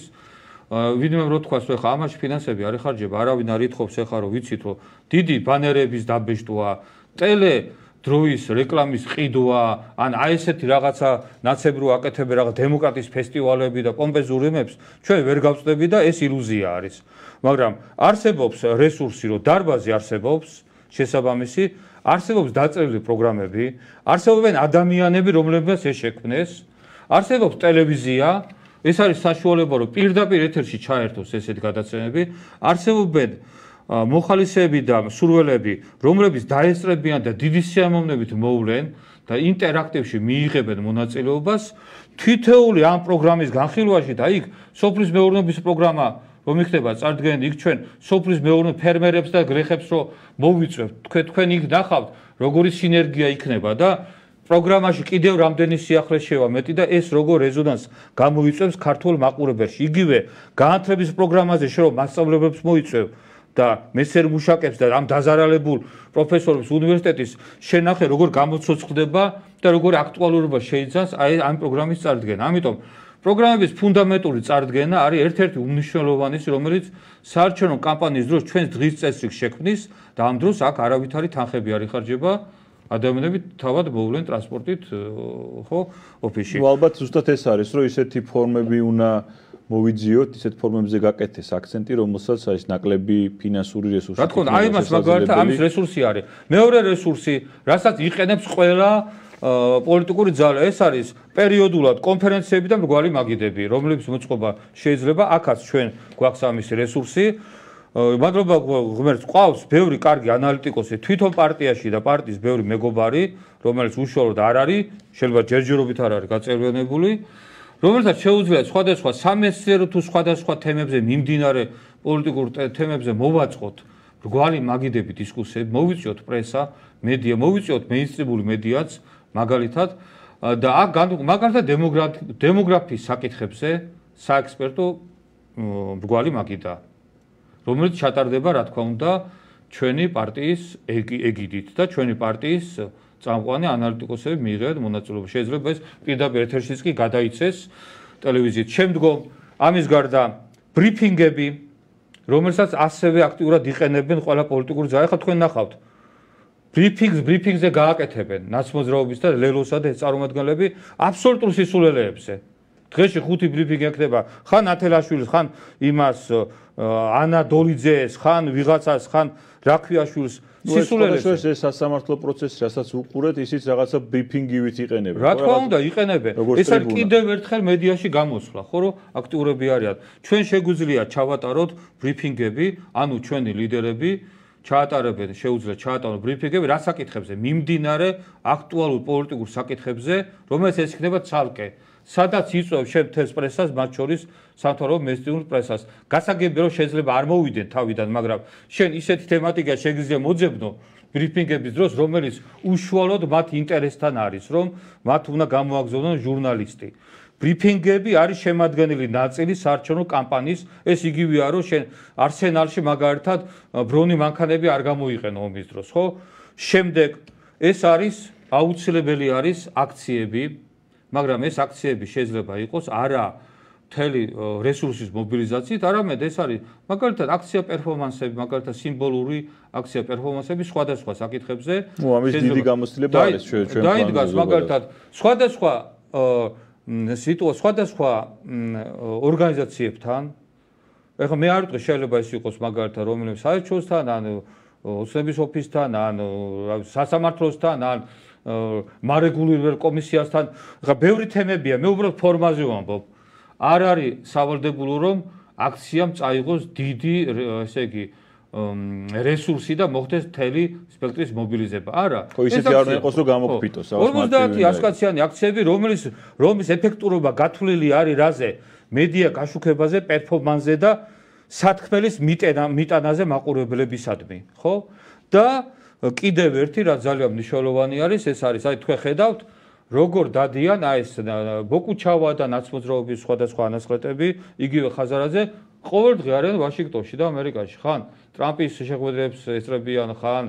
[SPEAKER 7] ვინმე რო თქვას, რომ ხა ამაში ფინანსები არ ეხარჯება, არავინ არ ითხოვს ეხა რომ ვიცით, რომ დიდი ბანერების დაბეჭდვა, ტელე დროის რეკლამის ყიდვა, ან აი ესეთი რაღაცა ნაცებრო აკეთებენ რაღაც დემოკრატიის ფესტივალები და პომპეზურიმებს, ჩვენ ვერ გავწდები და ეს ილუზია არის. მაგრამ არსებობს რესურსი, რომ დარბაზი არსებობს, შესაბამისი, არსებობს დაწერილი პროგრამები, არსებობენ ადამიანები, რომლებსაც ეს შექმნეს, არსებობს ტელევიზია, ეს არის საშუალება, რომ პირდაპირ ეთერში ჩაერთოს ესეთი გადაცემები, არსებობენ მოხალისეები და მსურველები, რომლებიც დაესწრებიან და დიდი სიამოვნებით მოვლენ და ინტერაქტივში მიიღებენ მონაწილეობას, თითოეული ამ პროგრამის განხილვაში და იქ სოფლის მეურნეობის პროგრამა რომ იქნება წარდგენილი, იქ ჩვენ სოფლის მეურნეობის ფერმერებს და გლეხებს რომ მოვიწვევთ, თქვენ იქ ნახავთ, როგორი სინერგია იქნება და პროგრამაში კიდევ რამდენი სიახლე შევა მეტი და ეს როგორ რეზონანსს გამოიწვევს ქართულ მაყურებელში. იგივე განათლების პროგრამაზე შენ რომ მასწავლებელებს მოიწვევ და მესერ მუშაკებს და ამ დაზარალებულ პროფესორებს უნივერსიტეტის შენახე როგორ გამოცოცხლდება და როგორ აქტუალურობა შეიძანს აი ამ პროგრამის წარდგენა. ამიტომ პროგრამების ფუნდამენტური წარდგენა არის ერთ-ერთი უმნიშვნელოვანესი, რომელიც საარჩევნო კამპანიის დროს ჩვენს დღის წესრიგს შექმნის და ამ დროს აქ არავითარი თანხები არ იხარჯება. ადამიანები თავად მოვლენ ტრანსპორტით ხო ოფისში.
[SPEAKER 1] ალბათ ზუსტად ეს არის, რომ ისეთი ფორმები უნდა მოვიძიოთ, ისეთ ფორმებზე გაკეთდეს აქცენტი, რომელსაც ეს ნაკლები ფინანსური რესურსი.
[SPEAKER 7] რა თქმა უნდა, აი მას მაგალითად ამის რესურსი არის. მეორე რესურსი, რასაც იყენებს ყველა პოლიტიკური ძალა, ეს არის პერიოდულად კონფერენციები და მრგვალი მაგიდები, რომლებიც მოწყობა შეიძლება აქაც ჩვენ გვაქვს ამის რესურსი. მადლობა ღმერთს, ყავს ბევრი კარგი ანალიტიკოსი თვითონ პარტიაში და პარტიის ბევრი მეგობარი, რომელიც უშუალოდ არ არის, შეიძლება ჯერჯერობით არ არის გაწევრიანებული, რომელსაც შეუძლია სხვადასხვა სამეცნიერო თუ სხვადასხვა თემებზე მიმდინარე პოლიტიკურ თემებზე მოვაწყოთ მრგვალი მაგიდები დისკუსიები, მოვიწიოთ პრესა, მედია, მოვიწიოთ მეინსტრიმული მედიაც მაგალითად და აქ მაგალითად დემოგრაფიის საკითხებზე საექსპერტო მრგვალი მაგიდა, რომელიც ჩატარდება, რა თქმა უნდა, ჩვენი პარტიის ეგიდით და ჩვენი პარტიის წამყვანი ანალიტიკოსები მიიღებენ მონაწილეობა. შეიძლება ეს პირდაპირ ეთერშიც კი გადაიცეს ტელევიზიით. შემდგომ ამის გარდა ბრიფინგები, რომელსაც ასევე აქტიურად იყენებენ ყველა პოლიტიკური ძალა. ახლა თქვენ ნახავთ ბრიფინგზე გააკეთებენ ნაცმოძრაობის და ლელოსა და წარმომადგენლები აბსოლუტურ სისულელეებზე. დღეში 5 ბრიფინგი ექნება ხან ათელაშვილის, ხან იმას ანა დოლიძეს, ხან ვიღაცას, ხან რაქვიაშვილის სისულელეებზე.
[SPEAKER 1] ეს სასამართლო პროცესი, რასაც უყურეთ, ისიც რაღაცა ბრიფინგივით იყენებენ.
[SPEAKER 7] რა თქმა უნდა, იყენებენ. ეს არის კიდევ ერთხელ მედიაში გამოსვლა, ხო, რომ აქტიურები არიან. ჩვენ შეგვიძლია ჩავატაროთ ბრიფინგები, ანუ ჩვენი ლიდერები ჩაატარებენ, შეუძლიათ ჩაატარონ ბრიფინგები რა საკითხებზე, მიმდინარე აქტუალურ პოლიტიკურ საკითხებზე, რომელიც ეს იქნება ცალკე. სადაც იწვევს შენ თეს პრესას, მათ შორის სამთავრობო მეცნიერულ პრესას. გასაგებია რომ შეიძლება არ მოვიდენ თავიდან, მაგრამ შენ ისეთი თემატიკა შეგიძლია მოძებნო ბრიფინგების დროს, რომელიც უშუალოდ მათ ინტერესთან არის, რომ მათ უნდა გამოაგზავნონ ჟურნალისტი. ბრიფინგები არის შემადგენელი ნაწილი საარჩევნო კამპანიის, ეს იგივეა, რომ შენ არსენალში მაგალითად ბრონი მანქანები არ გამოიყენო ომის დროს, ხო? შემდეგ ეს არის აუცილებელი არის აქციები, მაგრამ ეს აქციები შეიძლება იყოს არა მთელი რესურსის მობილიზაციით, არამედ ეს არის მაგალითად აქცია პერფორმანსები, მაგალითად სიმბოლური აქცია პერფორმანსები სხვადასხვა საკითხებზე.
[SPEAKER 1] ამის დიდი გამოცდილება არის ჩვენ
[SPEAKER 7] დაიდგას მაგალითად სხვადასხვა ორგანიზაციებთან. ეხლა მე არ ვიტყვი შეიძლება ეს იყოს მაგალითად რომელიმე საერთაშორისოთან, ან ოცნების ოფისთან, ან სასამართლოსთან, ან მარეგულირებელ კომისიასთან. ეხლა ბევრი თემებია, მე უბრალოდ ფორმაზე ვამბობ. არ არის სავალდებულო რომ აქციამ წაიღოს დიდი, ესე იგი, რესურსი და მოხდეს მთელი სპექტრის მობილიზება. არა.
[SPEAKER 1] ისეთი არ იყოს რომ გამოგფიტოს.
[SPEAKER 7] 50 ასკაციანი აქციები, რომლის ეფექტურობა გათვლილი არის რაზე? მედია გაშუქებაზე, პერფორმანსზე და სათქმელის მიტანაზე მაყურებლებისადმი, ხო? და კიდევ ერთი რაც ძალიან მნიშვნელოვანი არის, ეს არის, აი თქვენ ხედავთ, როგორ დადიან აი ეს ბოკუჩავა და ნაცმოძრაობის სხვადასხვა ანასხლეტები იგივე ხაზარაზე ყოველდღე არიან ვაშინგტონში და ამერიკაში. ხან ტრამპის შეხვედრებს ესწრებიან, ხან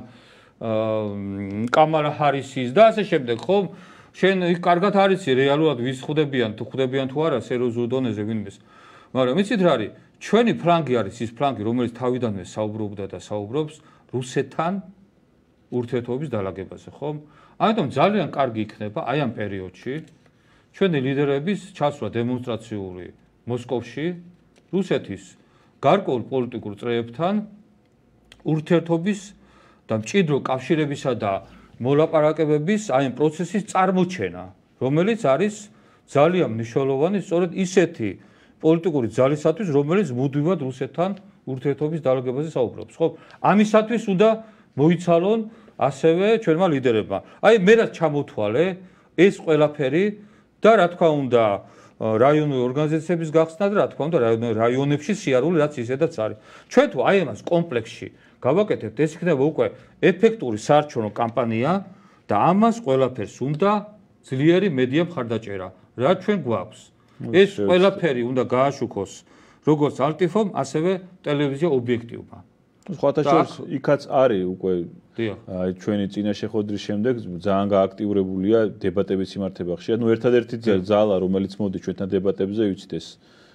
[SPEAKER 7] კამალა ჰარისის და ასე შემდეგ, ხო? შენ იქ კარგად არის რეალურად ვის ხვდებიან, თუ ხვდებიან თუ არა სერიოზულ დონეზე ვინმეს. მაგრამ იცით რა არის? ჩვენი ფრანგი არის ის ფრანგი, რომელიც თავიდანვე საუბრობდა და საუბრობს რუსეთთან ურთიერთობის დალაგებაზე, ხო? ამიტომ ძალიან კარგი იქნება აი ამ პერიოდში ჩვენი ლიდერების ჩასვლა დემონსტრაციული მოსკოვში რუსეთის გარკვეულ პოლიტიკურ წრეებთან ურთიერთობის და მჭიდრო კავშირებისა და მოლაპარაკებების აი ამ პროცესის წარმოჩენა, რომელიც არის ძალიან მნიშვნელოვანი სწორედ ისეთი პოლიტიკური ძალისათვის, რომელიც მუდმივად რუსეთთან ურთიერთობის დალაგებაზე საუბრობს, ხო? ამისათვის უნდა მოიცალონ ასევე ჩვენმა ლიდერებმა. აი მე რაც ჩამოთვალე, ეს ყველაფერი და რა თქმა უნდა რაიონული ორგანიზაციების გახსნა და რა თქმა უნდა რაიონებში სიარული რაც ისედაც არის. ჩვენ თუ აი ამას კომპლექსში გავაკეთებთ, ეს იქნება უკვე ეფექტური საარჩევნო კამპანია და ამას ყველაფერს უნდა ძლიერი მედია მხარდაჭერა, რა ჩვენ გვაქვს. ეს ყველაფერი უნდა გააშუქოს როგორც ალტიფომ, ასევე ტელევიზია ობიექტივმა.
[SPEAKER 1] სხვათა შორის იქაც არის უკვე აი ჩვენი წინა შეხვედრის შემდეგ ძალიან გააქტიურებულია დებატების იმართება ხშირად. ერთადერთი ძალა რომელიც მოდის ჩვენთან დებატებზე, ვიცით ეს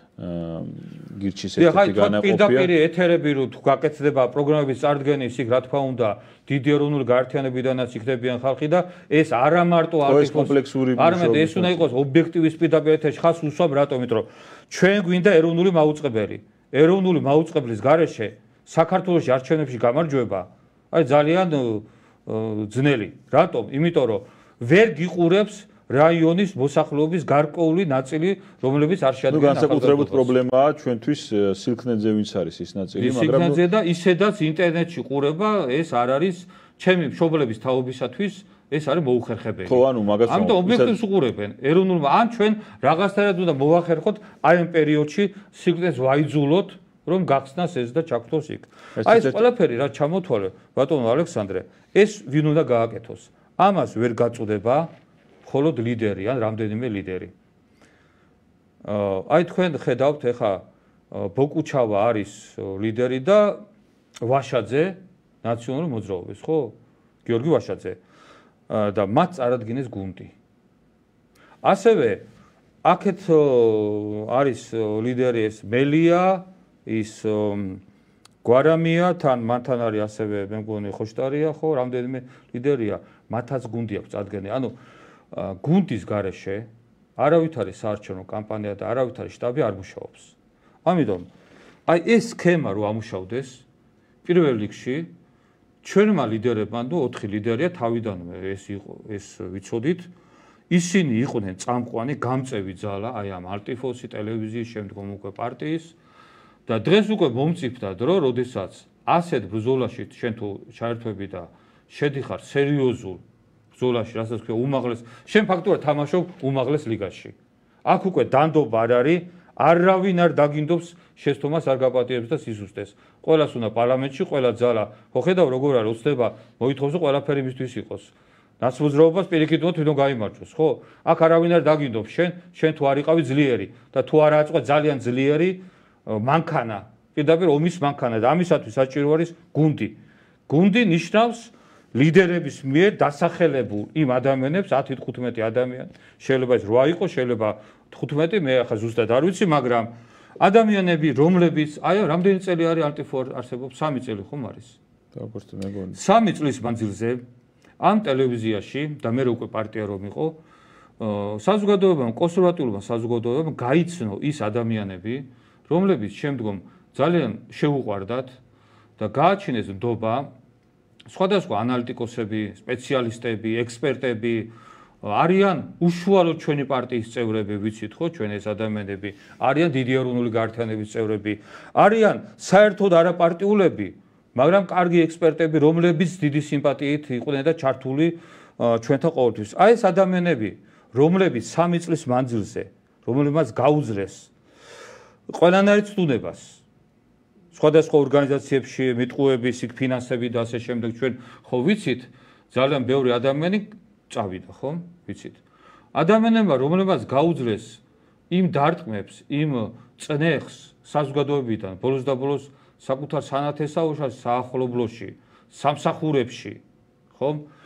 [SPEAKER 1] გირჩის ერთ-ერთი განაყოფია.
[SPEAKER 7] პირდაპირ ეთერები რო თუ გაკეთდება პროგრამების წარდგენის, იქ რა თქმა უნდა დიდი ეროვნული გაერთიანებიდანაც იქნებიან ხალხი და ეს არა მარტო არამედ ეს უნდა იყოს ობიექტივის პირდაპირ ეთერში ხას უსვამ, რატომ? იმიტომ რომ ჩვენ გვინდა ეროვნული მაუწყებელი. ეროვნული მაუწყებლის გარეშე საქართველოში არჩევნებში გამარჯვება აი ძალიან ძნელი. რატომ? იმიტომ რომ ვერ გიყურებს რაიონის მოსახლეობის გარკვეული ნაწილი, რომლებიც არ შეადგენენ
[SPEAKER 1] განსაკუთრებით პრობლემაა ჩვენთვის სილქნეძე ვინც არის ის ნაწილი,
[SPEAKER 7] მაგრამ სილქნეძე და ისედაც ინტერნეტში ყურება ეს არ არის ჩემი მშობლების თაობისათვის ეს არის მოუხერხებელი.
[SPEAKER 1] ხო, ანუ მაგას
[SPEAKER 7] ამიტომ ობიექტივს უყურებენ. ეროვნულმა ან ჩვენ რაღაცნაირად უნდა მოვახერხოთ აი ამ პერიოდში სილქნეს ვაიძულოთ რომ გახსნას ეს და ჩაგთოს იქ. აი ეს ყველაფერი რაც ჩამოთვალე, ბატონო ალექსანდრე, ეს ვინ უნდა გააკეთოს? ამას ვერ გაწუდება მხოლოდ ლიდერი ან რამდენიმე ლიდერი. აი თქვენ ხედავთ ეხა ბოკუჩავა არის ლიდერი და ვაშაძე ნაციონალური მოძრაობის, ხო? გიორგი ვაშაძე და მათ წარადგინეს გუნდი. ასევე აქეთ არის ლიდერი ეს მელია ის გვარამია თან მანთან არის ასევე მე მგონი ხოშტარია ხო რამდენიმე ლიდერია მათაც გუნდი აქვს წარდგენილი ანუ გუნდის გარეშე არავით არის საარჩევნო კამპანია და არავით არის შტაბი არ მუშაობს ამიტომ აი ეს სქემა რო ამუშავდეს პირველ რიგში ჩვენმა ლიდერებმა და 4 ლიდერია თავიდანვე ეს იყო ეს ვიცოდით ისინი იყვნენ წამყვანი გამწევი ძალა აი ამ ალტიფოსი ტელევიზიის შემდგომ უკვე პარტიის და დღეს უკვე მომწიფდა დრო, როდესაც ასეთ ბრძოლაში შენ თუ ჩაერთვები და შედიხარ სერიოზულ ბრძოლაში, რასაც ქვია უმაღლეს, შენ ფაქტურად თამაშობ უმაღლეს ლიგაში. აქ უკვე დანდობა არ არის, არავინ არ დაგინდობს შეცდომას არ გაპატიებს და სიზუსტეს. ყველას უნდა პარლამენტში, ყველა ძალა, ხო ხედავ როგორ არის, უცდება მოითხოვს რომ ყველაფერი მისთვის იყოს. ნაცმოძრაობას პირიქით უნდა თვითონ გაიმარჯვოს, ხო? აქ არავინ არ დაგინდობს შენ თუ არ იყავი ძლიერი და თუ არ აწყვე ძალიან ძლიერი მანქანა, პირდაპირ ომის მანქანა და ამისათვის საჭირო არის გუნდი. გუნდი ნიშნავს ლიდერების მიერ დასახელებულ იმ ადამიანებს 10-15 ადამიანი, შეიძლება ეს 8 იყოს, შეიძლება 15, მე ახლა ზუსტად არ ვიცი, მაგრამ ადამიანები, რომლებიც აი რამდენი წელი არის ალტიფორ არსებობს? 3 წელი ხომ არის?
[SPEAKER 1] როგორც მეგონი.
[SPEAKER 7] 3 წლის მანძილზე ამ ტელევიზიაში და მე უკვე პარტია რომ იყო, საზოგადოებამ, კონსერვატულმა საზოგადოებამ გაიცნო ის ადამიანები, რომლებიც შემდგომ ძალიან შეუყვარდათ და გააჩინეს ნდობა სხვადასხვა ანალიტიკოსები, სპეციალისტები, ექსპერტები არიან უშუალოდ ჩვენი პარტიის წევრები, ვიცით ხო, ჩვენ ეს ადამიანები არიან დიდი ეროვნული გაერთიანების წევრები, არიან საერთოდ არაპარტიულები, მაგრამ კარგი ექსპერტები, რომლებიც დიდი სიმპათიით იყვნენ და ჩართული ჩვენთან ყოველთვის. აი ეს ადამიანები, რომლებიც 3 წლის მანძილზე, რომლებმაც გაუძლეს ყველანაირ ცდუნებას სხვადასხვა ორგანიზაციებში მიტყუების, იქ ფინანსები და ასე შემდეგ ჩვენ ხო ვიცით, ძალიან ბევრი ადამიანი წავიდა, ხო? ვიცით. ადამიანებმა, რომლებმაც გაუძლეს იმ დარტყმებს, იმ წნეხს საზოგადოებიდან, ბოლოს და ბოლოს საკუთარ სანათესაოში, საახლობლოში, სამსახურებში, ხო?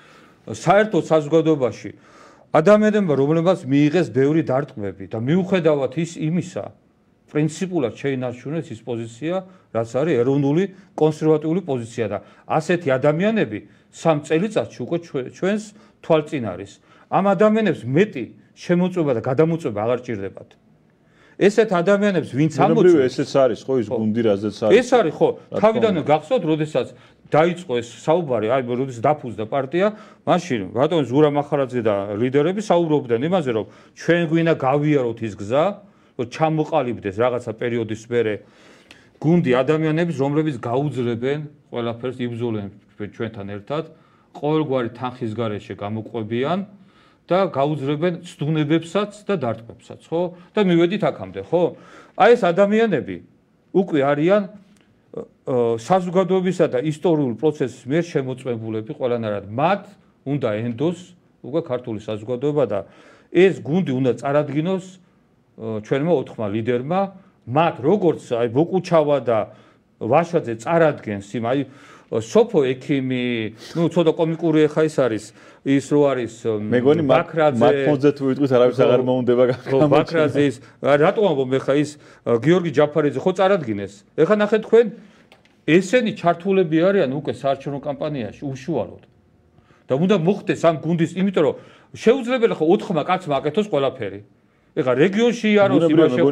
[SPEAKER 7] საერთოდ საზოგადოებაში ადამიანებმა, რომლებმაც მიიღეს ბევრი დარტყმები და მიუხედავად იმისა, პრინციპულად შეინარჩუნეს ის პოზიცია, რაც არის ეროვნული კონსერვატიული პოზიცია და ასეთი ადამიანები 3 წელიწადში უკვე ჩვენს თვალწინ არის. ამ ადამიანებს მეტი შემოწმება და გადამოწმება აღარ ჭირდებათ. ესეთ ადამიანებს ვინც ამოწმებს,
[SPEAKER 1] ესეც არის ხო ის გუნდი რაზეც არის.
[SPEAKER 7] ეს არის ხო, თავიდანვე გახსოვთ, როდესაც დაიწყო ეს საუბარი, აი როდესაც დაფუძნდა პარტია, მაშინ ბატონ ზურა მახარაძე და ლიდერები საუბრობდნენ იმაზე, რომ ჩვენ გვინდა გავიაროთ ის გზა, რომ ჩამოყალიბდეს რაღაცა პერიოდის მერე გუნდი ადამიანების, რომლებიც გაუძლებენ ყველაფერს, იბრძოlen ჩვენთან ერთად, ყოველგვარი თანხის გარეშე გამოყვებიან და გაუძლებენ ცდუნებებსაც და დარტყმებსაც, ხო? და მივედით აქამდე, ხო? აი ეს ადამიანები უკვე არიან საზოგადოებისა და ისტორიულ პროცესის მიერ შემოწმებულები ყველანაირად. მათ უნდა ენდოს უკვე ქართული საზოგადოება და ეს გუნდი უნდა წარადგინოს ჩვენმა 4 ლიდერმა, მათ როგორც აი ბოკუჩავა და ვაშაძე წარადგენს იმ აი სოფო ექიმი, ну ცოტა კომიკური ხა ის არის, ის რო არის
[SPEAKER 1] მეგონი მათ ფონზე თუ ვიტყვით არავის აღარ მოუნდება
[SPEAKER 7] გამოჩნდა. ბაქრაძე ის რატო ამბობ მე ხა ის გიორგი ჯაფარიძე ხო წარადგინეს? ეხლა ნახეთ თქვენ ესენი ჩართულები არიან უკვე საარჩევნო კამპანიაში უშუალოდ. და უნდა მოხდეს ამ გუნდის, იმიტომ რომ შეუძლებელი ხო 4 კაცმა აკეთოს ყველაფერი. ეხლა რეგიონში იაროს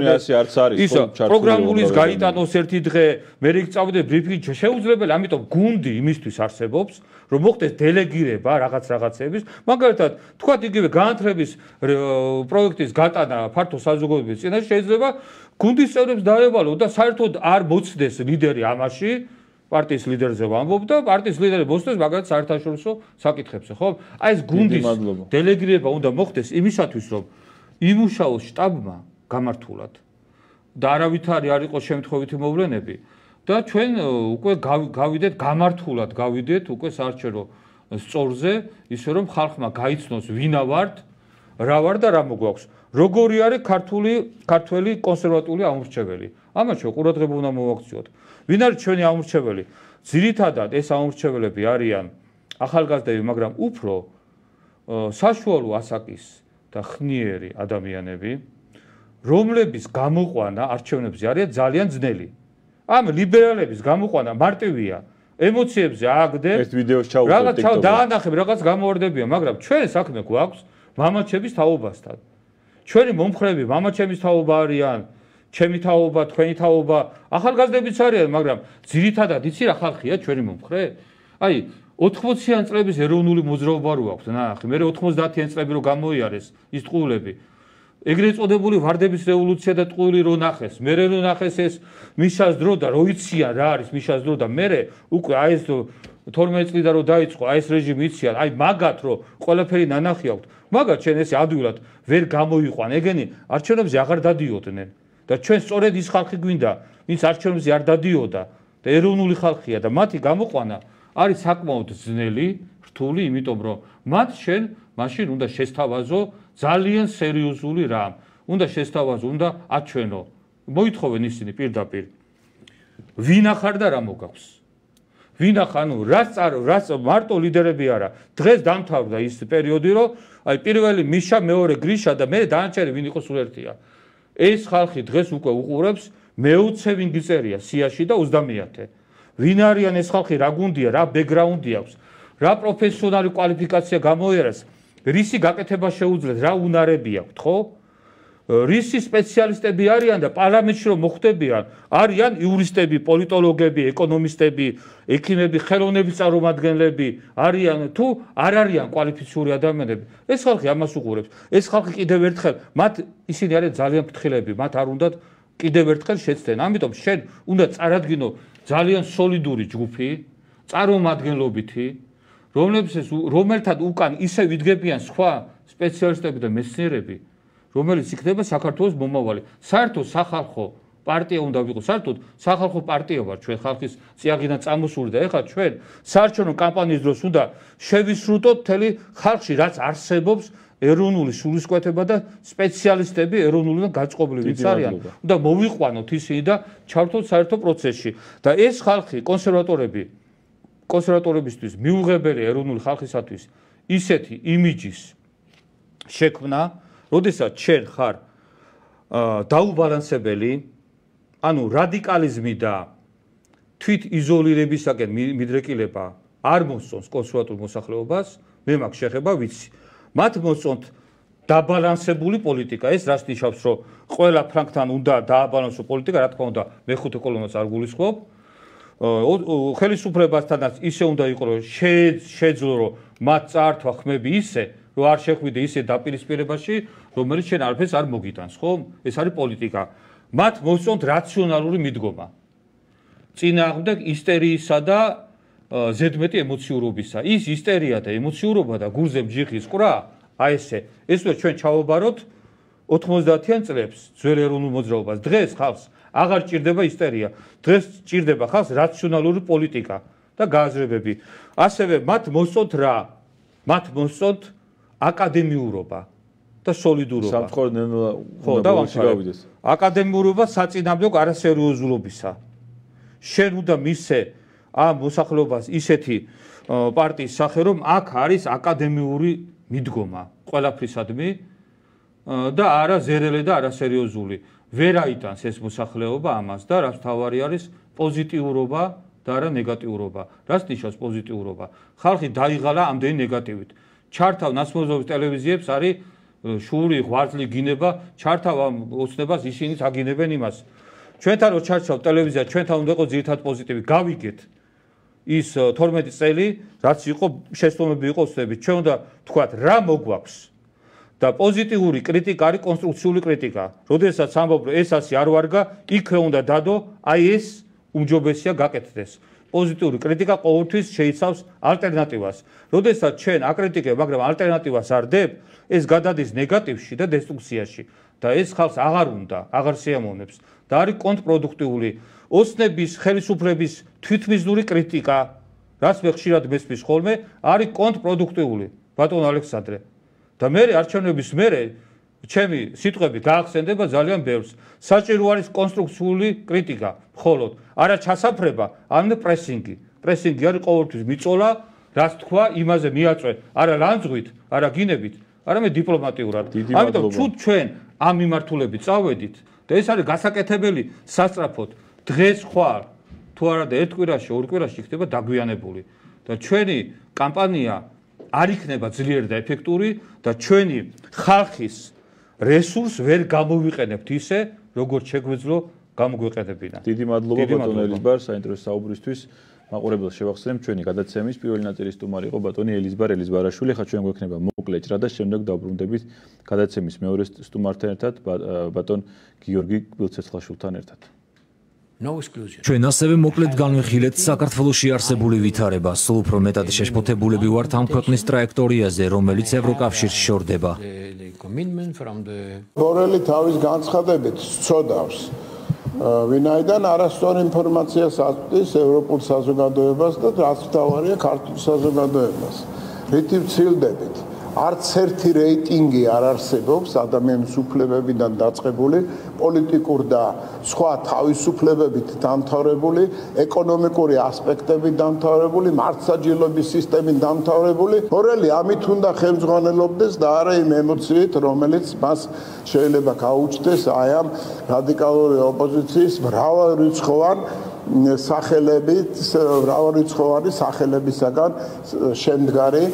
[SPEAKER 1] ის
[SPEAKER 7] პროგრამულის გაიტანოს ერთი დღე, მე იქ წავიდე ბრიფინგი, შეუძლებელი, ამიტომ გუნდი იმისთვის არსებობს, რომ მოხდეს დელეგირება რაღაცების, მაგალითად, თქვათ იგივე განათლების პროექტის გატანა ფართო საზოგადოების წინაშე შეიძლება გუნდის წევრებს დაევალოს და საერთოდ არ მოცდეს ლიდერი ამაში, პარტიის ლიდერზე ვამბობ და პარტიის ლიდერი მოსწეს მაგალითად საერთაშორისო საკითხებზე, ხო? აი ეს გუნდის დელეგირება უნდა მოხდეს იმისათვის, რომ იმუშაოს შტაბმა გამართულად და არავითარი არ იყოს შემთხვევითი მოვლენები და ჩვენ უკვე გავიდეთ გამართულად, გავიდეთ უკვე საარჩევნო სწორზე, ისე რომ ხალხმა გაიცნოს ვინა ვართ, რა ვარ და რა მოგვაქვს. როგორი არის ქართველი კონსერვატული ამორჩეველი. ამაში ყურადღება უნდა მოვაქციოთ. ვინ არის ჩვენი ამორჩეველი? ძირითადად ეს ამორჩეველები არიან ახალგაზრდები, მაგრამ უფრო საშუალო ასაკის და ხნიერი ადამიანები, რომლების გამოყვანა არჩევნებზე არის ძალიან ძნელი. ამ ლიბერალების გამოყვანა მარტივია, ემოციებზე ააგდებ,
[SPEAKER 1] ერთ ვიდეოს ჩაუდგეთ
[SPEAKER 7] რაღაც დაანახებ, რაღაც გამოვარდებიან, მაგრამ ჩვენ საქმე გვაქვს მამაჩემის თაობასთან. ჩვენი მომხრეები მამაჩემის თაობა არიან, ჩემი თაობა, თქვენი თაობა, ახალგაზრდებიც არიან, მაგრამ ძირითადად იცი რა ხალხია ჩვენი მომხრე? აი 80-იან წლების ეროვნული მოძრაობა რო აქვს, ნახე, მე 90-იან წლები რო გამოიარეს ის ტყუილები. ეგრეთ წოდებული ვარდების რევოლუცია და ტყუილი რო ნახეს, მე რო ნახეს ეს მიშას დრო და რო იციან რა არის მიშას დრო და მე უკვე აი ეს 12 წლიდან რო დაიწყო, აი ეს რეჟიმი იციან, აი მაგათ რო ყველაფერი ნანახი აქვს. მაგათ ჩვენ ესე ადვილად ვერ გამოიყვან, ეგენი არჩევნებზე აღარ დადიოდნენ და ჩვენ სწორედ ის ხალხი გვინდა, ვინც არჩევნებზე არ დადიოდა და ეროვნული ხალხია და მათი გამოყვანა არის საკმაოდ ძნელი, რთული, იმიტომ რომ მათ შენ მაშინ უნდა შესთავაზო ძალიან სერიოზული რამ. უნდა შესთავაზო, უნდა აჩვენო. მოითხოვენ ისინი პირდაპირ. ვინ ახარ და რა მოგაქვს? ვინახ ანუ რაც მარტო ლიდერები არა დღეს დამთავრდა ის პერიოდი რომ აი პირველი მიშა მეორე გრიშა და მე დანარჩენი ვინ იყო სულ ერთია ეს ხალხი დღეს უკვე უყურებს მეოცე ვინ გიწერია სიაში და 30-ათე ვინ არიან ეს ხალხი რა გუნდია რა ბექგრაუნდი აქვს რა პროფესიონალი კვალიფიკაცია გამოიერას რისი გაკეთება შეუძლიათ რა უნარები აქვთ ხო რისი სპეციალისტები არიან და პარლამენტში რომ მოხვდებიან არიან იურისტები, პოლიტოლოგები, ეკონომისტები, ექიმები, ხელოვნების წარმომადგენლები არიან თუ არ არიან კვალიფიციური ადამიანები ეს ხალხი ამას უყურებს ეს ხალხი კიდევ ერთხელ მათ ისინი არიან ძალიან ფრთხილები მათ არ უნდათ კიდევ ერთხელ შეცდნენ ამიტომ შენ უნდა წარადგინო ძალიან სოლიდური ჯგუფი წარმომადგენლობითი რომელთად უკან ისე ვიდგებიან სხვა სპეციალისტები და მეცნიერები რომელიც იქნება საქართველოს მომავალი. საერთოდ სახალხო პარტია უნდა ვიყოს. საერთოდ სახალხო პარტია ვარ ჩვენ ხალხის წიაღიდან წამოსული და ეხლა ჩვენ საარჩევნო კამპანიის დროს უნდა შევისრუტოთ მთელი ხალხში რაც არსებობს ეროვნული სულისკვეთება და სპეციალისტები ეროვნული და გაწყობილი ვინც არიან. უნდა მოვიყვანოთ ისინი და ჩავთვალოთ საერთო პროცესში. და ეს ხალხი კონსერვატორებისთვის მიუღებელი ეროვნული ხალხისათვის ისეთი იმიჯის შექმნა როდესაც ჩვენ ხარ დაუბალანსებელი, ანუ რადიკალიზმი და თვით იზოლირებისაკენ მიდრეკილება არ მოსწონს კონსერვატორ მოსახლეობას, მე მაქვს შეხება ვიცი. მათ მოსწონთ დაბალანსებული პოლიტიკა, ეს რას ნიშნავს, რომ ყველა ფრანგთან უნდა დააბალანსო პოლიტიკა, რა თქმა უნდა, მეხუთე კოლონას არ გულისხმობ. ხელისუფლებასთანაც ისე უნდა იყოს, რომ შეეძლო, რომ მათ წაართვა ხმები ისე რომ არ შეხვიდე ისე დაპირისპირებაში, რომელიც შენ არაფერს არ მოგიტანს, ხო? ეს არის პოლიტიკა. მათ მოსწონთ რაციონალური მიდგომა. წინააღმდეგ ისტერიისა და ზედმეტი ემოციურობისა. ის ისტერია და ემოციურობა და გულზე მჯიხის ყრა, აი ეს ვერ ჩვენ ჩავაბაროთ 90-იან წლებს ძველ ეროვნულ მოძრაობას. დღეს ხალხს აღარ ჭირდება ისტერია. დღეს ჭირდება ხალხს რაციონალური პოლიტიკა და გააზრებები. ასევე მათ მოსწონთ რა? მათ მოსწონთ აკადემიურობა და სოლიდურობა. ხო, დავამთავრებდეს. აკადემიურობა საწინააღმდეგო არასერიოზულობისა. შენ უნდა მისცე ამ მოსახლეობას ისეთი პარტიის სახე, რომ აქ არის აკადემიური მიდგომა ყველაფრისადმი და არა ზერელე და არასერიოზული. ვერ აიტანს ეს მოსახლეობა ამას და რაც თავარი არის პოზიტიურობა და არა ნეგატიურობა. რას ნიშნავს პოზიტიურობა? ხალხი დაიღალა ამდენი ნეგატივით. ჩართავ ნაცნობობის ტელევიზიებს არის შური, ღვაწლი, გინება, ჩართავ ამ ოცნებას ისინიც აგინებენ იმას. ჩვენთან რო ჩარჩავ ტელევიზია, ჩვენთან უნდა იყოს ძირითად პოზიტივი. გავიგეთ ის 12 წელი, რაც იყო შეცდომები იყო ოცნებით. ჩვენ უნდა თქვათ რა მოგვაქვს და პოზიტიური კრიტიკა არის კონსტრუქციული კრიტიკა. როდესაც ამბობ რომ ეს ასე არ ვარგა, იქვე უნდა დადო, აი ეს უმჯობესია გაკეთდეს. პოზიტიური კრიტიკა ყოველთვის შეიცავს ალტერნატივას. როდესაც ჩვენ აკრიტიკებ, მაგრამ ალტერნატივას არ დებ, ეს გადადის ნეგატივში და დესტრუქციაში და ეს ხალხს აღარ შეამოვნებს და არის კონტრპროდუქტიული. ოცნების, ხელისუფლების თვითმიზნური კრიტიკა, რაც მე ხშირად მესმის ხოლმე, არის კონტრპროდუქტიული. ბატონ ალექსანდრე. და მე არჩევნების მერე ჩემი სიტყვები გაახსენდება ძალიან ბევრს. საჭირო არის კონსტრუქციული კრიტიკა, მხოლოდ არა ჩასაფრება, ან პრესინგი. პრესინგი არის ყოველთვის მიწოლა, რაც თქვა, იმაზე მიაწვე, არა ლანძღვით, არა გინებით, არამედ დიპლომატიურად. ამიტომ თუ ჩვენ ამ მიმართულებით წავედით და ეს არის გასაკეთებელი სასწრაფოდ, დღეს ხვალ თუ არა და ერთ კვირაში, ორ კვირაში იქნება დაგვიანებული და ჩვენი კამპანია არ იქნება ძლიერი და ეფექტური და ჩვენი ხალხის რესურს ვერ გამოვიყენებთ ისე, როგორც შეგვეძლო გამოგვეყენებინა.
[SPEAKER 1] დიდი მადლობა ბატონ ელიზბარ საინტერესო საუბრისთვის. მაყურებელს შევახსენებ ჩვენი გადაცემის პირველი ნაწილის სტუმარი იყო ბატონი ელიზბარ-ელიზბარაშვილი. ხა ჩვენ გვექნება მოკლე ჭრა და შემდეგ დავბრუნდებით გადაცემის მეორე სტუმართან ერთად ბატონ გიორგი კბილცეცხლაშვილთან ერთად.
[SPEAKER 8] ჩვენ ასევე მოკლედ განვიხილეთ საქართველოში არსებული ვითარება, სულ უფრო მეტად შეშფოთებულები ვართ ამ ქვეყნის ტრაექტორიაზე, რომელიც ევროკავშირს შორდება.
[SPEAKER 9] ბორელი თავის განცხადებით სწოდავს, ვინაიდან არასწორ ინფორმაციას აწვდის ევროპულ საზოგადოებას და რაც მთავარია ქართულ საზოგადოებას. რითი ვცილდებით? არც ერთი რეიტინგი არ არსებობს ადამიანის უფლებებიდან დაწყებული, პოლიტიკურ და სხვა თავისუფლებებით დამთავრებული, ეკონომიკური ასპექტებით დამთავრებული, მართლმსაჯულების სისტემით დამთავრებული. მორელი ამით უნდა ხელმძღვანელობდეს და არა იმ ემოციით, რომელიც მას შეიძლება გაუჩნდეს აი ამ რადიკალური ოპოზიციის მრავალრიცხოვანი სახელებისაგან შემდგარი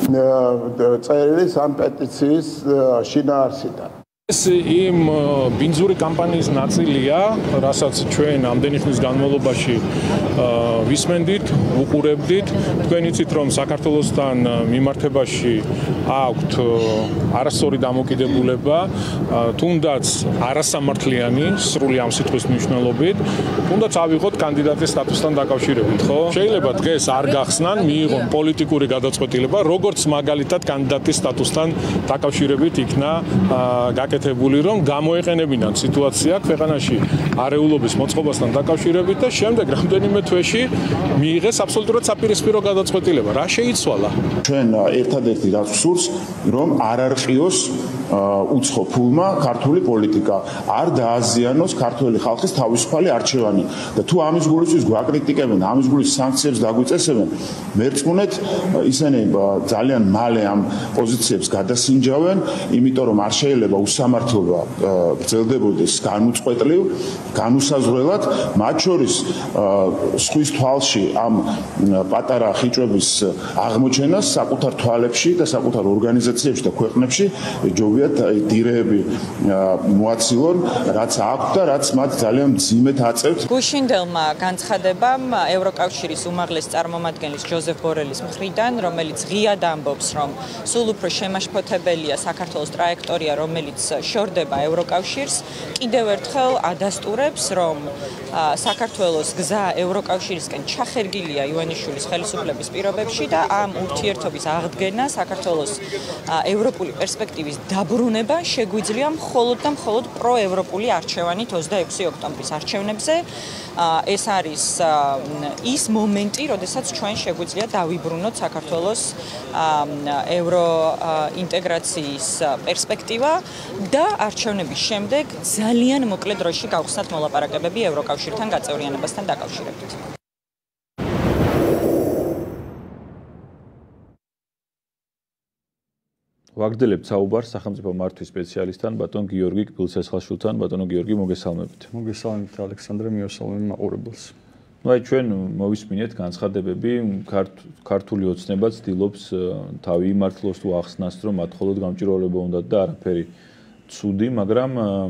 [SPEAKER 9] წერილი ან პეტიციის შინაარსიდან.
[SPEAKER 4] ეს იმ ბინძური კამპანიის ნაწილია, რასაც ჩვენ ამდენი ხნის განმავლობაში ვისმენდით, უყურებდით. თქვენ იცით, რომ საქართველოსთან მიმართებაში აქვთ არასწორი დამოკიდებულება, თუნდაც არასამართლიანი, სრული ამ სიტყვის მნიშვნელობით, თუნდაც ავიღოთ კანდიდატის სტატუსთან დაკავშირებით, ხო? შეიძლება დღეს არ გახსნან, მიიღონ პოლიტიკური გადაწყვეტილება, როგორც მაგალითად კანდიდატის სტატუსთან დაკავშირებით იქნა გაკეთებული, რომ გამოეყენებინან სიტუაცია ქვეყანაში არეულობის მოწყობასთან დაკავშირებით და შემდეგ რამდენიმე თვეში მიიღეს აბსოლუტურად საპირისპირო გადაწყვეტილება. რა შეიცვალა?
[SPEAKER 10] ჩვენ ერთადერთი რაც ვსურს, რომ არ არყიოს უცხო ფულმა ქართული პოლიტიკა, არ დააზიანოს ქართული ხალხის თავისუფალი არჩევანი და თუ ამის გულისთვის გვაკრიტიკებენ, ამის გულისთვის სანქციებს დაგვიწესებენ, მერწმუნეთ ისინი ძალიან მალე ამ პოზიციებს გადასინჯავენ, იმიტომ რომ არ შეიძლება უსამართლობა გრძელდებოდეს განუწყვეტლივ, განუსაზღვრელად, მათ შორის სხვის თვალში ამ პატარა ხიჭვების აღმოჩენას საკუთარ თვალებში და საკუთარ ორგანიზაციებში და ქვეყნებში ჯობიათ დირეები მოაცილონ, რაც აქვთ და რაც მათ ძალიან მძიმედ აწევთ.
[SPEAKER 11] გუშინდელმა განცხადებამ ევროკავშირის უმაღლეს წარმომადგენლის ჯოზეფ ბორელის მხრიდან, რომელიც ღიად ამბობს, რომ სულ უფრო შემაშფოთებელია საქართველოს ტრაექტორია, რომელიც შორდება ევროკავშირს, კიდევ ერთხელ ადასტურებს, რომ საქართველოს გზა ევროკავშირისკენ ჩახერგილია ივანიშვილის ხელისუფლების პირობებში და ამ ურთიერთობის აღდგენა, საქართველოს ევროპული პერსპექტივის დაბრუნება შეგვიძლია მხოლოდ და მხოლოდ პროევროპული არჩევანით 26 ოქტომბრის არჩევნებზე. ეს არის ის მომენტი, როდესაც ჩვენ შეგვიძლია დავიბრუნოთ საქართველოს ევროინტეგრაციის პერსპექტივა და არჩევნების შემდეგ ძალიან მოკლე დროში გავხსნათ მოლაპარაკებები ევროკავშირთან გაწევრიანებასთან დაკავშირებით.
[SPEAKER 1] ვაგრძელებთ საუბარს სახელმწიფო მართვის სპეციალისტთან, ბატონ გიორგი კბილცესხალშვილთან. ბატონო გიორგი, მოგესალმებით.
[SPEAKER 12] მოგესალმებით ალექსანდრე, მიესალმები მაყურებელს.
[SPEAKER 1] აი ჩვენ მოვისმინეთ განცხადებები, ქართული ოცნება ცდილობს თავი იმართლოს თუ ახსნას, რომ მათ მხოლოდ გამჭირვალება უნდათ და არაფერი ცუდი, მაგრამ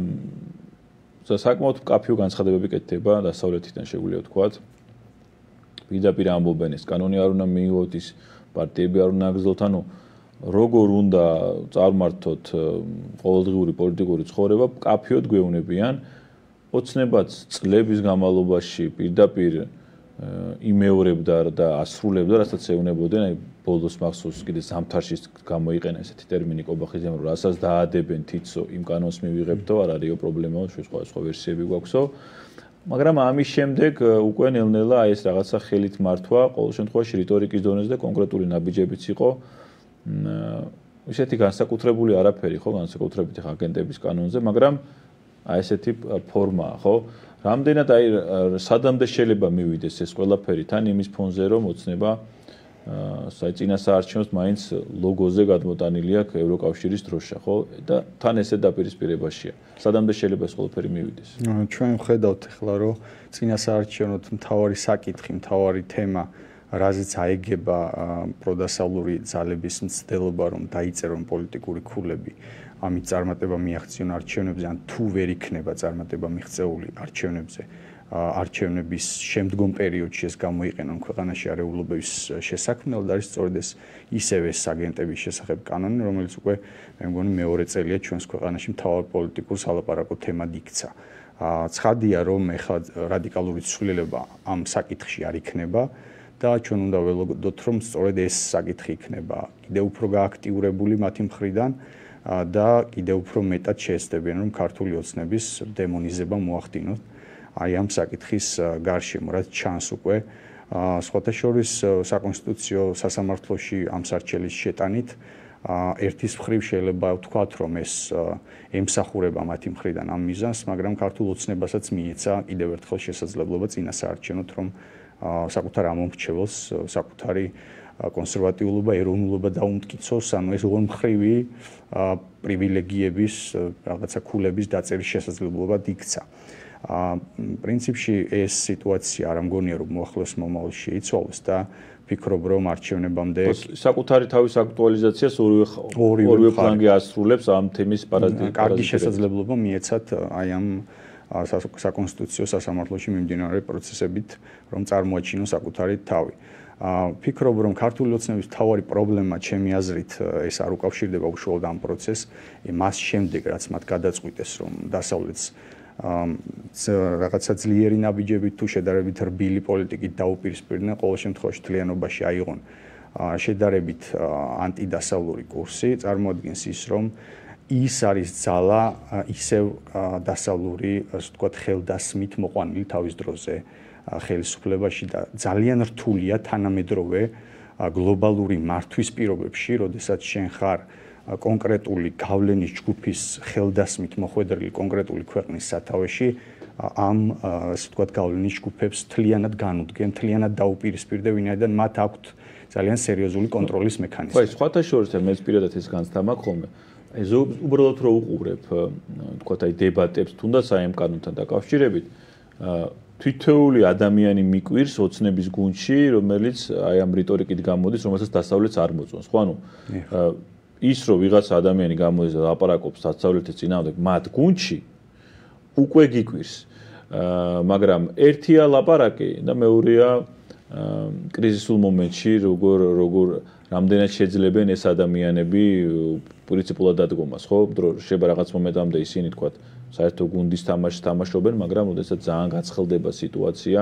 [SPEAKER 1] საკმაოდ მკაფიო განცხადებები კეთდება დასავლეთიდან შეგვიძლია ვთქვათ. პირდაპირ ამბობენ ეს კანონი არ უნდა მიიღოთ, ის პარტიები არ უნდა აგრძელოთ, ანუ როგორ უნდა წარმართოთ ყოველდღიური პოლიტიკური ცხოვრება, მკაფიოდ გვეუბნებიან. ოცნებაც წლების განმავლობაში პირდაპირ იმეორებდა და ასრულებდა, რასაც ეუბნებოდნენ, აი ბოლოს მახსოვს კიდე ზამთარში გამოიყენა ესეთი ტერმინი კობახიძემ, რომ რასაც დაადებენ თიცო იმ კანონს მივიღებთო, არ არისო პრობლემაო, სხვა ვერსიები გვაქვსო. მაგრამ ამის შემდეგ უკვე ნელ-ნელა აი ეს რაღაცა ხელით მართვა, ყოველ შემთხვევაში რიტორიკის დონეზე და კონკრეტული ნაბიჯებიც იყო. ისეთი განსაკუთრებული არაფერი ხო, განსაკუთრებით ახ აგენტების კანონზე, მაგრამ აი ესეთი ფორმაა, ხო? რამდენად აი სადამდე შეიძლება მივიდეს ეს ყველაფერი თან იმის ფონზე, რომ ოცნება წინასაარჩევნოს მაინც ლოგოზე გადმოტანილი აქვს ევროკავშირის დროშა, ხო? და თან ესე დაპირისპირებაშია. სადამდე შეიძლება ეს ყველაფერი მივიდეს?
[SPEAKER 12] ჩვენ ვხედავთ ახლა, რომ წინასაარჩევნოთ მთავარი საკითხი, მთავარი თემა რაზეც აიგება პროდასავლური ძალების მცდელობა, რომ დაიწერონ პოლიტიკური ქულები, ამით წარმატება მიაღწიონ არჩევნებზე, ან თუ ვერ იქნება წარმატება მიღწეული არჩევნებზე, არჩევნების შემდგომ პერიოდში ეს გამოიყენონ ქვეყანაში არეულობის შესაქმნელად, არის სწორედ ეს ისევე ეს აგენტების შესახებ კანონი, რომელიც უკვე მე მგონი მეორე წელია ჩვენს ქვეყანაში მთავარ პოლიტიკურ სალაპარაკო თემად იქცა. ცხადია, რომ ეხლა რადიკალური ცვლილება ამ საკითხში არ იქნება. და ჩვენ უნდა ველოდოთ, რომ სწორედ ეს საკითხი იქნება კიდევ უფრო გააქტიურებული მათი მხრიდან და კიდევ უფრო მეტად შეეცდებიან, რომ ქართული ოცნების დემონიზება მოახდინოთ აი ამ საკითხის გარშემო, რაც ჩანს უკვე სხვათა შორის საკონსტიტუციო სასამართლოში ამ სარჩელის შეტანით ერთის მხრივ შეიძლება ვთქვათ, რომ ეს ემსახურება მათი მხრიდან ამ მიზანს, მაგრამ ქართულ ოცნებასაც მიეცა კიდევ ერთხელ შესაძლებლობა წინასაარჩევნოთ, რომ საკუთარ ამომრჩეველს, საკუთარი კონსერვატიულობა, ეროვნულობა დაუმტკიცოს, ანუ ეს ორმხრივი პრივილეგიების, რაღაცა ქულების დაწერის შესაძლებლობა იქცა. პრინციპში ეს სიტუაცია არ მგონია რომ მოახლოს მომავალში შეიცვალოს და ფიქრობ რომ არჩევნებამდე
[SPEAKER 1] საკუთარი თავის აქტუალიზაციას ორივე ფლანგი ასრულებს ამ თემის პარადიგმას.
[SPEAKER 12] კარგი შესაძლებლობა მიეცათ აი ამ საკონსტიტუციო სასამართლოში მიმდინარე პროცესებით რომ წარმოაჩინოს საკუთარი თავი. ფიქრობ რომ ქართული ოცნების მთავარი პრობლემა ჩემი აზრით ეს არ უკავშირდება უშუალოდ ამ პროცესს, მას შემდეგ რაც მათ გადაწყვიტეს რომ დასავლეთს რაღაცა ძლიერი ნაბიჯებით თუ შედარებით რბილი პოლიტიკით დაუპირისპირდნენ, ყოველ შემთხვევაში თლიანობაში აიღონ შედარებით ანტიდასავლური კურსი, წარმოადგენს ის რომ ის არის ძალა ისევ დასავლური, ასე ვთქვათ, ხელდასმით მოყვანილი თავის დროზე ხელისუფლებაში და ძალიან რთულია თანამედროვე გლობალური მართვის პირობებში, როდესაც შენ ხარ კონკრეტული გავლენის ჯგუფის ხელდასმით მოხვედრილი კონკრეტული ქვეყნის სათავეში ამ ასე ვთქვათ გავლენის ჯგუფებს თლიანად განუდგენ, თლიანად დაუპირისპირდე, ვინაიდან მათ აქვთ ძალიან სერიოზული კონტროლის მექანიზმი.
[SPEAKER 1] ხო, სხვათა შორის მეც პირადად ეს განცდა მაქვს ხოლმე. ეს უბრალოდ რო უყურებ, ვთქვათ, აი დებატებს, თუნდაც აი ამ კანონთან დაკავშირებით, თითოეული ადამიანი მიკვირს ოცნების გუნდში, რომელიც აი ამ რიტორიკით გამოდის, რომელსაც დასავლეთს არ მოწონს. ხო, ანუ ის რომ ვიღაცა ადამიანი გამოდის და ლაპარაკობს დასავლეთის წინააღმდეგ მათ გუნდში უკვე გიკვირს. მაგრამ ერთია ლაპარაკი და მეორეა კრიზისულ მომენტში როგორ რამდენად შეძლებენ ეს ადამიანები პრინციპულად დადგომას, ხო? შეიძლება რაღაც მომენტამდე ისინი თქვათ საერთო გუნდის თამაშს თამაშობენ, მაგრამ როდესაც ძალიან გაცხელდება სიტუაცია,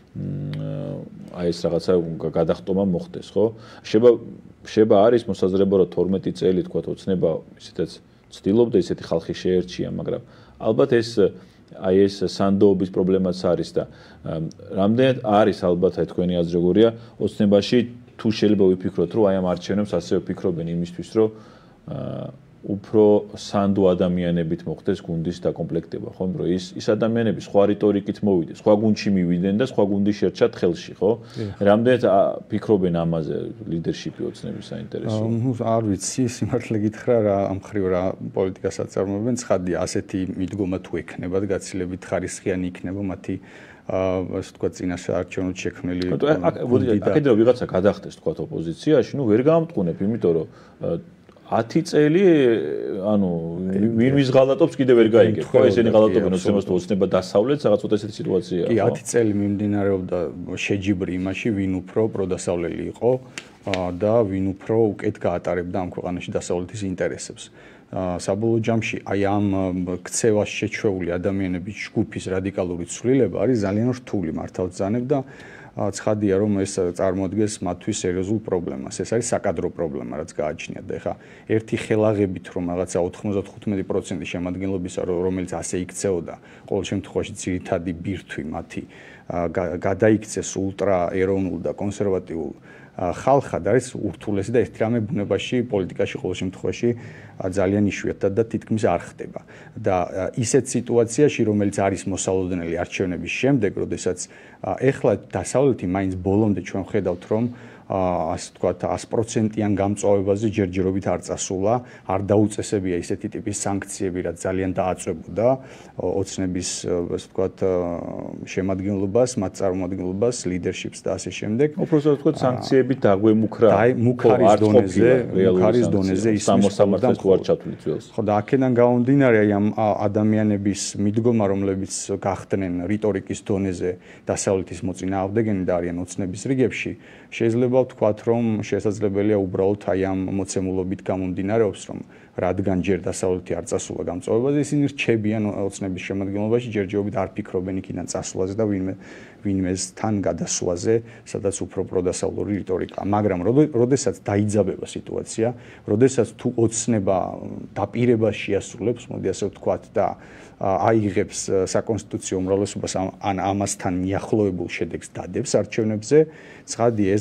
[SPEAKER 1] აი ეს რაღაცა გადახტომა მოხდეს, ხო? შეიძლება არის მოსაზრება, რომ 12 წელი თქვათ ოცნება ისეთაც ცდილობდა, ისეთი ხალხი შეერჩია, მაგრამ ალბათ ეს სანდოობის პრობლემაც არის და რამდენად არის ალბათ აი თქვენი აზრი როგორია ოცნებაში თუ შეიძლება ვიფიქროთ, რომ აი ამ არჩევნებს ასევე ფიქრობენ იმისთვის, რომ უფრო სანდო ადამიანებით მოხდეს გუნდის დაკომპლექტება, ხო? რომ ის ადამიანები სხვა რიტორიკით მოვიდეს, სხვა გუნდში მივიდნენ და სხვა გუნდი შერჩათ ხელში, ხო? რამდენად ფიქრობენ ამაზე ლიდერშიპი ოცნების საინტერესო?
[SPEAKER 12] არ ვიცი, სიმართლე გითხრა რა ამ ხრივ რა პოლიტიკას აწარმოებენ, ცხადია, ასეთი მიდგომა თუ ექნება და გაცილებით ხარისხიანი იქნება მათი ასე ვთქვათ წინასაარჩევნო შექმნილი.
[SPEAKER 1] აქედან ვიღაცა გადახდეს თქვათ ოპოზიციაში, ნუ ვერ გამტყუნებ, იმიტომ რომ 10 წელი, ანუ ვინვის ღალატობს კიდე ვერ გაიგებ. ხო, ესენი ღალატობენ ოცნებას თუ ოცნება დასავლეთს, რაღაც უთ ესეთი სიტუაციაა.
[SPEAKER 12] კი, 10 წელი მიმდინარეობდა შეჯიბრი იმაში, ვინ უფრო პროდასავლელი იყო და ვინ უფრო უკეთ გაატარებდა ამ ქვეყანაში დასავლეთის ინტერესებს. საბოლოო ჯამში აი ამ ქცევას შეჩვეული ადამიანების ჯგუფის რადიკალური ცვლილება არის ძალიან რთული მართალბრძანებ და ცხადია რომ ეს წარმოადგენს მათთვის სერიოზულ პრობლემას. ეს არის საკადრო პრობლემა, რაც გააჩნიათ და ეხა ერთი ხელაღებით რომ რაღაცა 95% შემადგენლობისა რომელიც ასე იქცეოდა, ყოველ შემთხვევაში ძირითადი ბირთვი მათი გადაიქცეს ულტრა ეროვნულ და კონსერვატიულ ხალხად არის ურთულესი და ეს რამე ბუნებაში, პოლიტიკაში ყოველ შემთხვევაში ძალიან იშვიათად და თითქმის არ ხდება. და ისეთ სიტუაციაში, რომელიც არის მოსალოდნელი არჩევნების შემდეგ, როდესაც ეხლა დასავლეთი მაინც ბოლომდე ჩვენ ხედავთ, რომ ასე ვთქვათ 100%-იან გამწვავებაზე ჯერჯერობით არ წასულა, არ დაუწესებია ისეთი ტიპის სანქციები, რაც ძალიან დააწვებოდა ოცნების, ასე ვთქვათ, შემადგენლობას, მათ წარმომადგენლობას, ლიდერშიპს და ასე შემდეგ.
[SPEAKER 1] უბრალოდ ვთქვათ სანქციები დაგვემუქრა.
[SPEAKER 12] მუქარის დონეზე ისმის
[SPEAKER 1] სამართლეს თუ არ ჩათვლით ძველს.
[SPEAKER 12] ხო და აქედან გამომდინარე აი ამ ადამიანების მიდგომა, რომლებიც გახდნენ რიტორიკის დონეზე დასავლეთის მოწინააღმდეგენი და არიან ოცნების რიგებში, შეიძლება ვთქვათ, რომ შესაძლებელია უბრალოდ აი ამ მოცემულობით გამომდინარეობს, რომ რადგან ჯერ დასავლეთი არ წასულა გამწვავებაზე, ისინი რჩებიან ოცნების შემადგენლობაში, ჯერჯერობით არ ფიქრობენ იქიდან წასვლაზე და ვინმესთან გადასვლაზე, სადაც უფრო პროდასავლური რიტორიკა. მაგრამ როდესაც დაიძაბება სიტუაცია, როდესაც თუ ოცნება დაპირებას შეასრულებს, მოდი ასე ვთქვათ და აიღებს საკონსტიტუციო უმრავლესობას ან ამასთან მიახლოებულ შედეგს დადებს არჩევნებზე, ცხადია ეს გამოიწვევს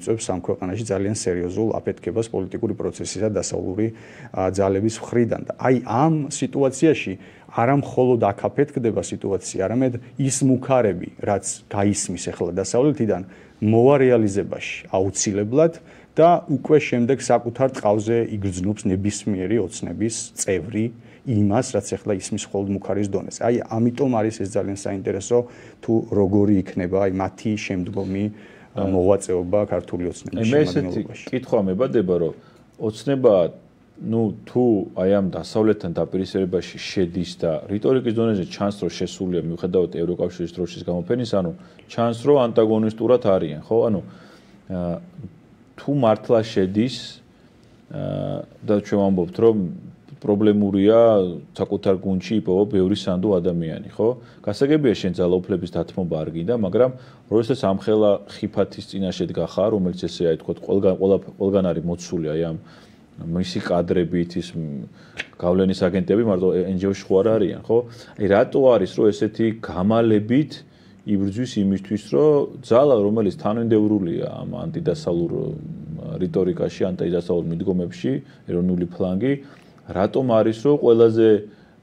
[SPEAKER 12] მოუწევს ამ ქვეყანაში ძალიან სერიოზულ აფეთქებას პოლიტიკური პროცესისა და დასავლური ძალების მხრიდან და აი ამ სიტუაციაში არა მხოლოდ აქ აფეთქდება სიტუაცია, არამედ ის მუქარები, რაც გაისმის ახლა დასავლეთიდან, მოვა რეალიზებაში აუცილებლად და უკვე შემდეგ საკუთარ ტყავზე იგრძნობს ნებისმიერი ოცნების წევრი იმას, რაც ახლა ისმის მხოლოდ მუქარის დონეზე. აი, ამიტომ არის ეს ძალიან საინტერესო თუ როგორი იქნება აი მათი შემდგომი მოღვაწეობა ქართული ოცნების შემადგენლობაში.
[SPEAKER 1] მე ესეთი კითხვა მებადება, რომ ოცნება თუ აი ამ დასავლეთთან დაპირისპირებაში შედის და რიტორიკის დონეზე ჩანს, რომ შესულია მიუხედავად ევროკავშირის დროშის გამოფენის, ანუ ჩანს, რომ ანტაგონისტურად არიან, ხო? ანუ თუ მართლა შედის და ჩვენ ვამბობთ, რომ პრობლემურია საკუთარ გუნდში იპოვა ბევრი სანდო ადამიანი, ხო? გასაგებია შენ ძალაუფლების დათმობა არ გინდა, მაგრამ როდესაც ამხელა ხიფათის წინაშე დგახარ, რომელიც ესე აი თქვა ყველგან არის მოცული აი ამ მისი კადრებით ის გავლენის აგენტები მარტო NGO-ში ხო არ არიან, ხო? აი რატო არის რომ ესეთი გამალებით იბრძვის იმისთვის, რომ ძალა რომელიც თანმიმდევრულია ამ ანტიდასავლურ რიტორიკაში, ანტიდასავლურ მიდგომებში, ეროვნული ფლანგი, რატომ არის რომ ყველაზე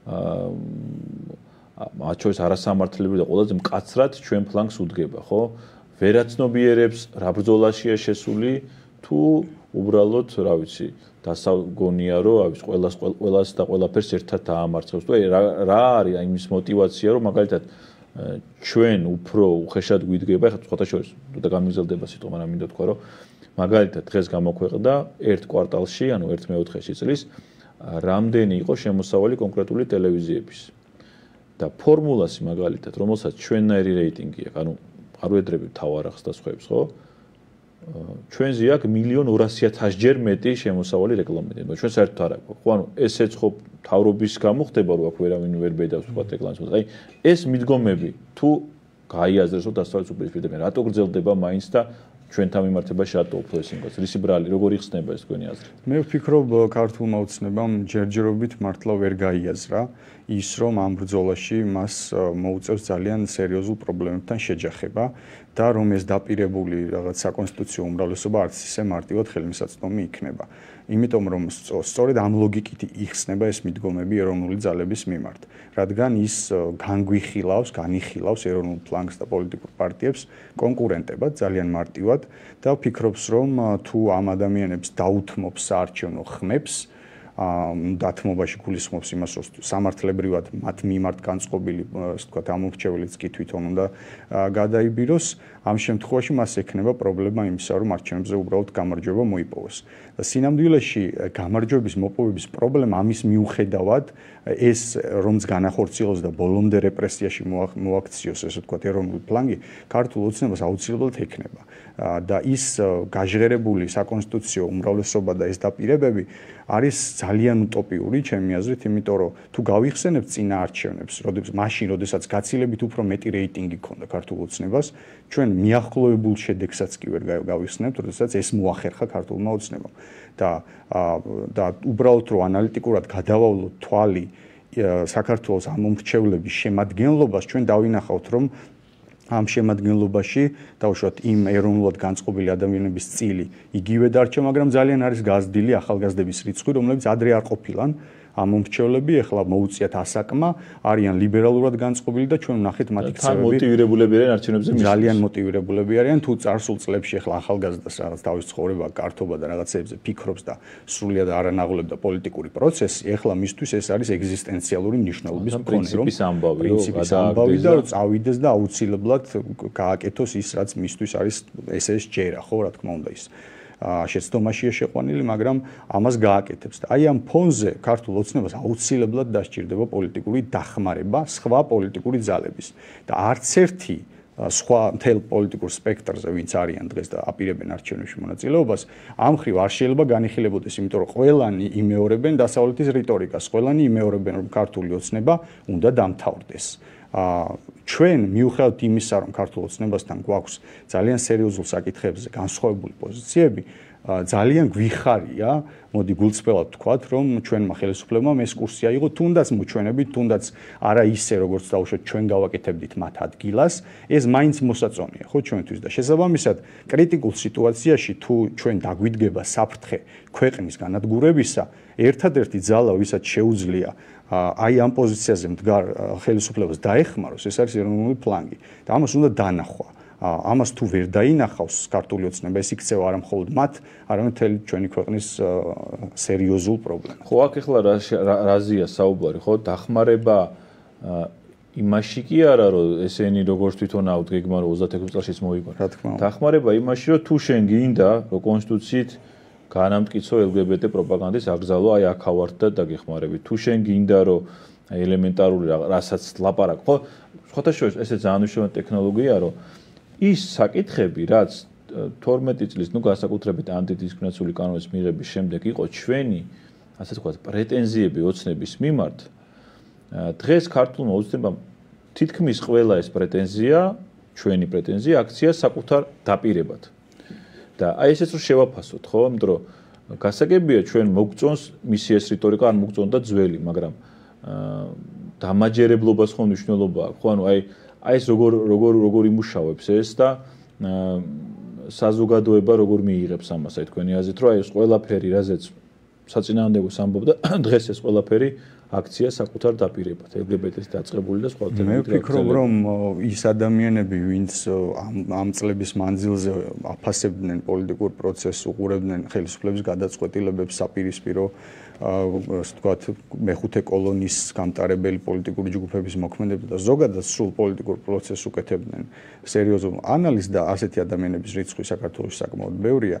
[SPEAKER 1] მათ შორის არასამართლებელი და ყველაზე მკაცრად ჩვენ ფლანგს უდგება, ხო? ვერაცნობიერებს რა ბრძოლაშია შესული თუ უბრალოდ, რა ვიცი, დასაგონია რომ არის ყველას და ყველაფერს ერთად დაამარცხებს. თუ რა არის იმის мотиваცია, რომ მაგალითად ჩვენ უფრო უხეშად გვიდგება, ეხლა სხვათა შორის და გამიგზელდება სიტყვა, მაგრამ მინდა თქვა, რომ მაგალითად დღეს გამოქვეყნდა ერთ კვარტალში, ანუ 1/4 წლის რამდენი იყო შემოსავალი კონკრეტული ტელევიზიების. და ფორმულას მაგალითად, რომელსაც ჩვენნაირი რეიტინგი აქვს, ანუ არ ვედრებით თავარახს და სხვაებს, ხო? ჩვენზე აქვს 1.200.000 ჯერ მეტი შემოსავალი რეკლამიდან. ჩვენ საერთოდ არ აქვს. ხო, ანუ ესეც ხო თავრობის გამო ხდება, რომ აქ ვერავინ ვერ ბედავს სხვა რეკლამას. აი, ეს მიდგომები თუ გაიაზრეს, რომ დასავლეთ სუპერფიდებიან, რატო გრძელდება მაინც და ჩვენთან მიმართებაში რატო უფრო ეს იმას? რისი ბრალი, როგორი ხსნება ეს თქვენი აზრი?
[SPEAKER 12] მე ვფიქრობ, ქართულმა ოცნებამ ჯერჯერობით მართლა ვერ გაიაზრა ის, რომ ამ ბრძოლაში მას მოუწევს ძალიან სერიოზულ პრობლემებთან შეჯახება და რომ ეს დაპირებული რაღაც საკონსტიტუციო უმრავლესობა არც ისე მარტივად ხელმისაწვდომი იქნება. იმიტომ რომ სწორედ ამ ლოგიკით იხსნება ეს მიდგომები ეროვნული ძალების მიმართ, რადგან ის განიხილავს ეროვნულ ფლანგს და პოლიტიკურ პარტიებს კონკურენტებად ძალიან მარტივად და ვფიქრობს, რომ თუ ამ ადამიანებს დაუთმობს საარჩევნო ხმებს, დათმობაში გულისხმობს იმას, რომ სამართლებრივად მათ მიმართ განწყობილი, ასე ვთქვათ, ამორჩევილიც კი თვითონ უნდა გადაიბიროს, ამ შემთხვევაში მას ექნება პრობლემა იმისა, რომ არჩევნებზე უბრალოდ გამარჯვება მოიპოვოს. და სინამდვილეში გამარჯვების მოპოვების პრობლემა ამის მიუხედავად ეს რომც განახორციელოს და ბოლომდე რეპრესიაში მოაქციოს, ასე ვთქვათ, ეროვნული ფლანგი, ქართულ ოცნებას აუცილებლად ექნება. და ის გაჟღერებული საკონსტიტუციო უმრავლესობა და ეს დაპირებები არის ძალიან утопიური ჩემი აზრით, იმიტომ რომ თუ გავიხსენებთ წინა არჩევნებს, როდესაც გაცილებით უფრო მეტი რეიტინგი ჰქონდა ქართულ ოცნებას, ჩვენ მიახლოებულ შედეგსაც კი ვერ გავიხსენებთ, როდესაც ეს მოახერხა ქართულმა ოცნებამ. და უბრალოდ რომ ანალიტიკურად გადავავლოთ თვალი საქართველოს ამომრჩევლების შემადგენლობას, ჩვენ დავინახავთ, რომ ამ შემადგენლობაში დაუშვათ იმ ეროვნულად განწყობილი ადამიანების წილი იგივე დარჩა, მაგრამ ძალიან არის გაზრდილი ახალგაზრდების რიცხვი, რომლებიც ადრე არ ყოფილან ამომრჩევლები, ეხლა მოუწიათ ასაკმა, არიან ლიბერალურად განწყობილი და ჩვენ ვნახეთ მათი ქცევები.
[SPEAKER 1] მოტივირებულები არიან არჩევნებზე მისვლის.
[SPEAKER 12] ძალიან მოტივირებულები არიან, თუ წარსულ წლებში ეხლა ახალგაზრდას რაღაც თავის ცხოვრება, კართობა და რაღაცებზე ფიქრობს და სრულიად არ ანაღლებდა პოლიტიკური პროცესი, ეხლა მისთვის ეს არის ეგზისტენციალური მნიშვნელობის მქონე, რომ
[SPEAKER 1] პრინციპის ამბავი
[SPEAKER 12] და რომ წავიდეს და აუცილებლად გააკეთოს ის, რაც მისთვის არის ესე სჯერა, ხო, რა თქმა უნდა ის. შეცდომაშია შეყვანილი, მაგრამ ამას გააკეთებს. და აი ამ ფონზე ქართულ ოცნებას აუცილებლად დასჭირდება პოლიტიკური დახმარება სხვა პოლიტიკური ძალების. და არც ერთი სხვა მთელ პოლიტიკურ სპექტრზე, ვინც არიან დღეს და აპირებენ არჩევნებში მონაწილეობას, ამ მხრივ არ შეიძლება განიხილებოდეს, იმიტომ რომ ყველანი იმეორებენ დასავლეთის რიტორიკას, ყველანი იმეორებენ, რომ ქართული ოცნება უნდა დამთავრდეს. ჩვენ მიუხედავად იმისა, რომ ქართულ ოცნებასთან გვაქვს ძალიან სერიოზულ საკითხებზე განსხვავებული პოზიციები, ძალიან გვიხარია, მოდი გულწრფელად ვთქვათ, რომ ჩვენმა ხელისუფლებამ ეს კურსი აიღო, თუნდაც მოჩვენებით, თუნდაც არა ისე, როგორც დაუშვათ ჩვენ გავაკეთებდით მათ ადგილას, ეს მაინც მოსაწონია, ხო, ჩვენთვის და შესაბამისად, კრიტიკულ სიტუაციაში თუ ჩვენ დაგვიდგება საფრთხე ქვეყნის განადგურებისა, ერთადერთი ძალა, ვისაც შეუძლია აი ამ პოზიციაზე მდგარ ხელისუფლებას დაეხმაროს, ეს არის ეროვნული ფლანგი და ამას უნდა დანახვა. ამას თუ ვერ დაინახავს ქართული ოცნება, ეს იქცევა არა მხოლოდ მათ, არამედ მთელი ჩვენი ქვეყნის სერიოზულ პრობლემას.
[SPEAKER 1] ხო, აქ ახლა რაზეა საუბარი, ხო? დახმარება იმაში კი არა, რომ ესენი როგორც თვითონ აუთ გეგმა რომ 36 წელშიც მოიგონ. დახმარება იმაში, რომ თუ შენ გინდა, რომ კონსტიტუციით განამტკიცო LGBT პროპაგანდის აკრძალვა, აი აქ ავართ და დაგეხმარებით. თუ შენ გინდა, რომ ელემენტარული რასაც ლაპარაკ, ხო? სხვათა შორის ესე ძალიან მნიშვნელოვანი ტექნოლოგიაა, რომ ის საკითხები, რაც 12 წლის, განსაკუთრებით ანტიდისკრიმინაციული კანონის მიღების შემდეგ იყო ჩვენი, ასე ვთქვათ, პრეტენზიები ოცნების მიმართ, დღეს ქართულმა ოცნებამ თითქმის ყველა ეს პრეტენზია, ჩვენი პრეტენზია აქცია საკუთარ დაპირებად. და აი ესეც რომ შევაფასოთ, ხო? იმიტომ რომ გასაგებია ჩვენ მოგწონს მისი ეს რიტორიკა, ან მოგწონდა ძველი, მაგრამ დამაჯერებლობას ხო მნიშვნელობა აქვს, ხო? ანუ აი ეს როგორ იმუშავებს ეს და საზოგადოება როგორ მიიღებს ამას, აი თქვენი აზრით, რომ აი ეს ყველაფერი, რაზეც საწინააღმდეგოს ამბობდა, დღეს ეს ყველაფერი აქცია საკუთარ დაპირებად, LGBT-ის დაწყებული და სხვა თემები.
[SPEAKER 12] მე ვფიქრობ, რომ ის ადამიანები, ვინც ამ წლების მანძილზე აფასებდნენ პოლიტიკურ პროცესს, უყურებდნენ ხელისუფლების გადაწყვეტილებებს საპირისპირო, ასე ვთქვათ, მეხუთე კოლონის გამტარებელი პოლიტიკური ჯგუფების მოქმედებდა და ზოგადად სრულ პოლიტიკურ პროცესს უკეთებდნენ სერიოზულ ანალიზს და ასეთი ადამიანების რიცხვი საქართველოში საკმაოდ ბევრია.